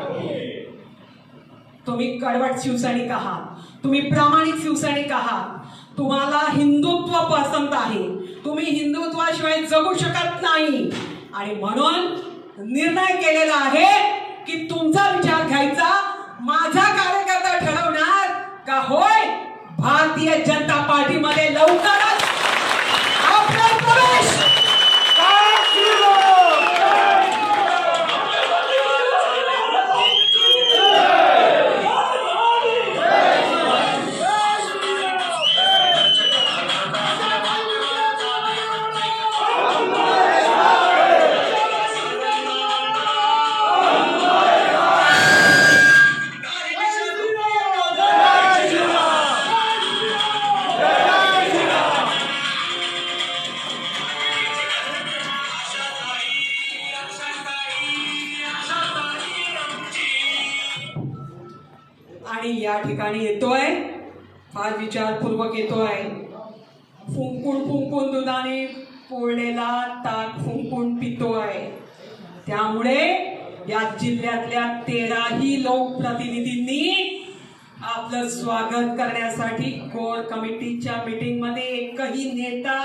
Speaker 1: तुम्ही कडवट शिवसैनिक आहात, तुम्ही प्रामाणिक शिवसैनिक आहात, तुम्हाला हिंदुत्व पसंत आहे, तुम्ही हिंदुत्वाशिवाय जगू शकत नाही. आणि म्हणून निर्णय केलेला आहे की तुमचा विचार घ्यायचा. माझा कार्यकर्ता ठरवणार का होय भारतीय जनता पार्टीमध्ये लवकरच आपला प्रवेश. आणि या ठिकाणी येतोय फार विचारपूर्वक येतोय. फुंकून फुंकून दुधाने पोळलेला ताक फुंकून पितोय. त्यामुळे या जिल्ह्यातल्या तेराही लोकप्रतिनिधींनी आपलं स्वागत करण्यासाठी कोर कमिटीच्या मीटिंग मध्ये एकही नेता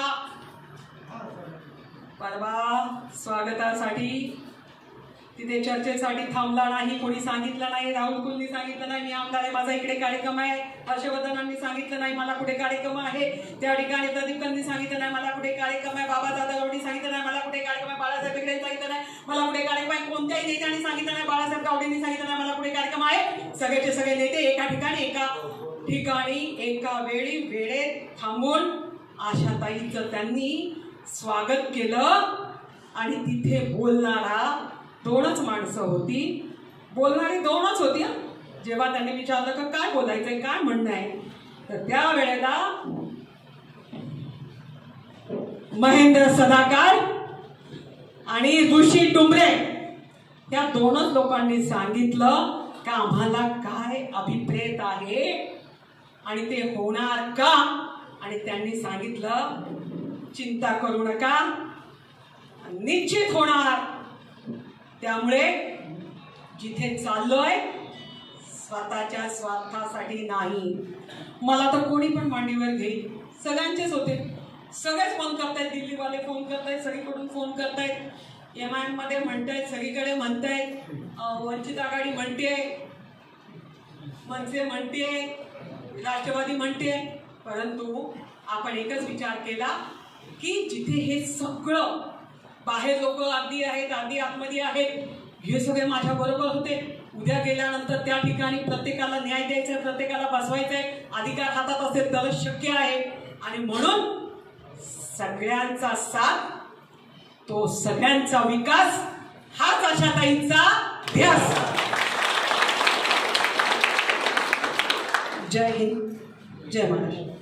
Speaker 1: परवा स्वागतासाठी तिथे चर्चेसाठी थांबला नाही. कोणी सांगितलं नाही, राहुल कुलनी सांगितलं नाही मी आमदार आहे, माझा इकडे कार्यक्रम आहे. हर्षवर्धनांनी सांगितलं नाही मला कुठे कार्यक्रम आहे. त्या ठिकाणी प्रदीपकांनी सांगितलं नाही मला कुठे कार्यक्रम आहे. बाबादादा गवडी सांगितलं नाही मला कुठे कार्यक्रम आहे. बाळासाहेब इकडे सांगितलं नाही मला कुठे कार्यक्रम आहे. कोणत्याही नेत्यांनी सांगितलं नाही, बाळासाहेब गावडेंनी सांगितलं नाही मला कुठे कार्यक्रम आहे. सगळेचे सगळे नेते एका ठिकाणी एका ठिकाणी एका वेळी वेळेत थांबून आशाताईंचं त्यांनी स्वागत केलं. आणि तिथे बोलणारा दोनच माणसं होती, बोलणारी दोनच होती. जेव्हा त्यांनी विचारलं का काय बोलायचंय, काय म्हणणं आहे, तर त्या वेळेला महेंद्र सदाकार आणि ऋषी डुंबरे या दोनच लोकांनी सांगितलं का आम्हाला काय अभिप्रेत आहे आणि ते होणार का. आणि त्यांनी सांगितलं चिंता करू नका, निश्चित होणार. त्यामुळे जिथे चाललोय स्वतःच्या स्वार्थासाठी नाही. मला तर कोणी पण मांडीवर घेईल, सगळ्यांचेच होते, सगळेच फोन करतायत, दिल्लीवाले फोन करतायत, सगळीकडून फोन करतायत, एम आय एम मध्ये म्हणतायत, सगळीकडे म्हणतायत, वंचित आघाडी म्हणते, मनसे म्हणते, राष्ट्रवादी म्हणते. परंतु आपण एकच विचार केला की जिथे हे सगळं बाहेर लोक अर्धी आहेत अर्धी आतमध्ये आहेत, हे सगळे माझ्या बरोबर होते. उद्या गेल्यानंतर त्या ठिकाणी प्रत्येकाला न्याय द्यायचा, प्रत्येकाला बसवायचंय, अधिकार हातात असेल तरच शक्य आहे. आणि म्हणून सगळ्यांचा साथ, तो सगळ्यांचा विकास हाच आशाताईंचा ध्यास. जय हिंद, जय महाराष्ट्र.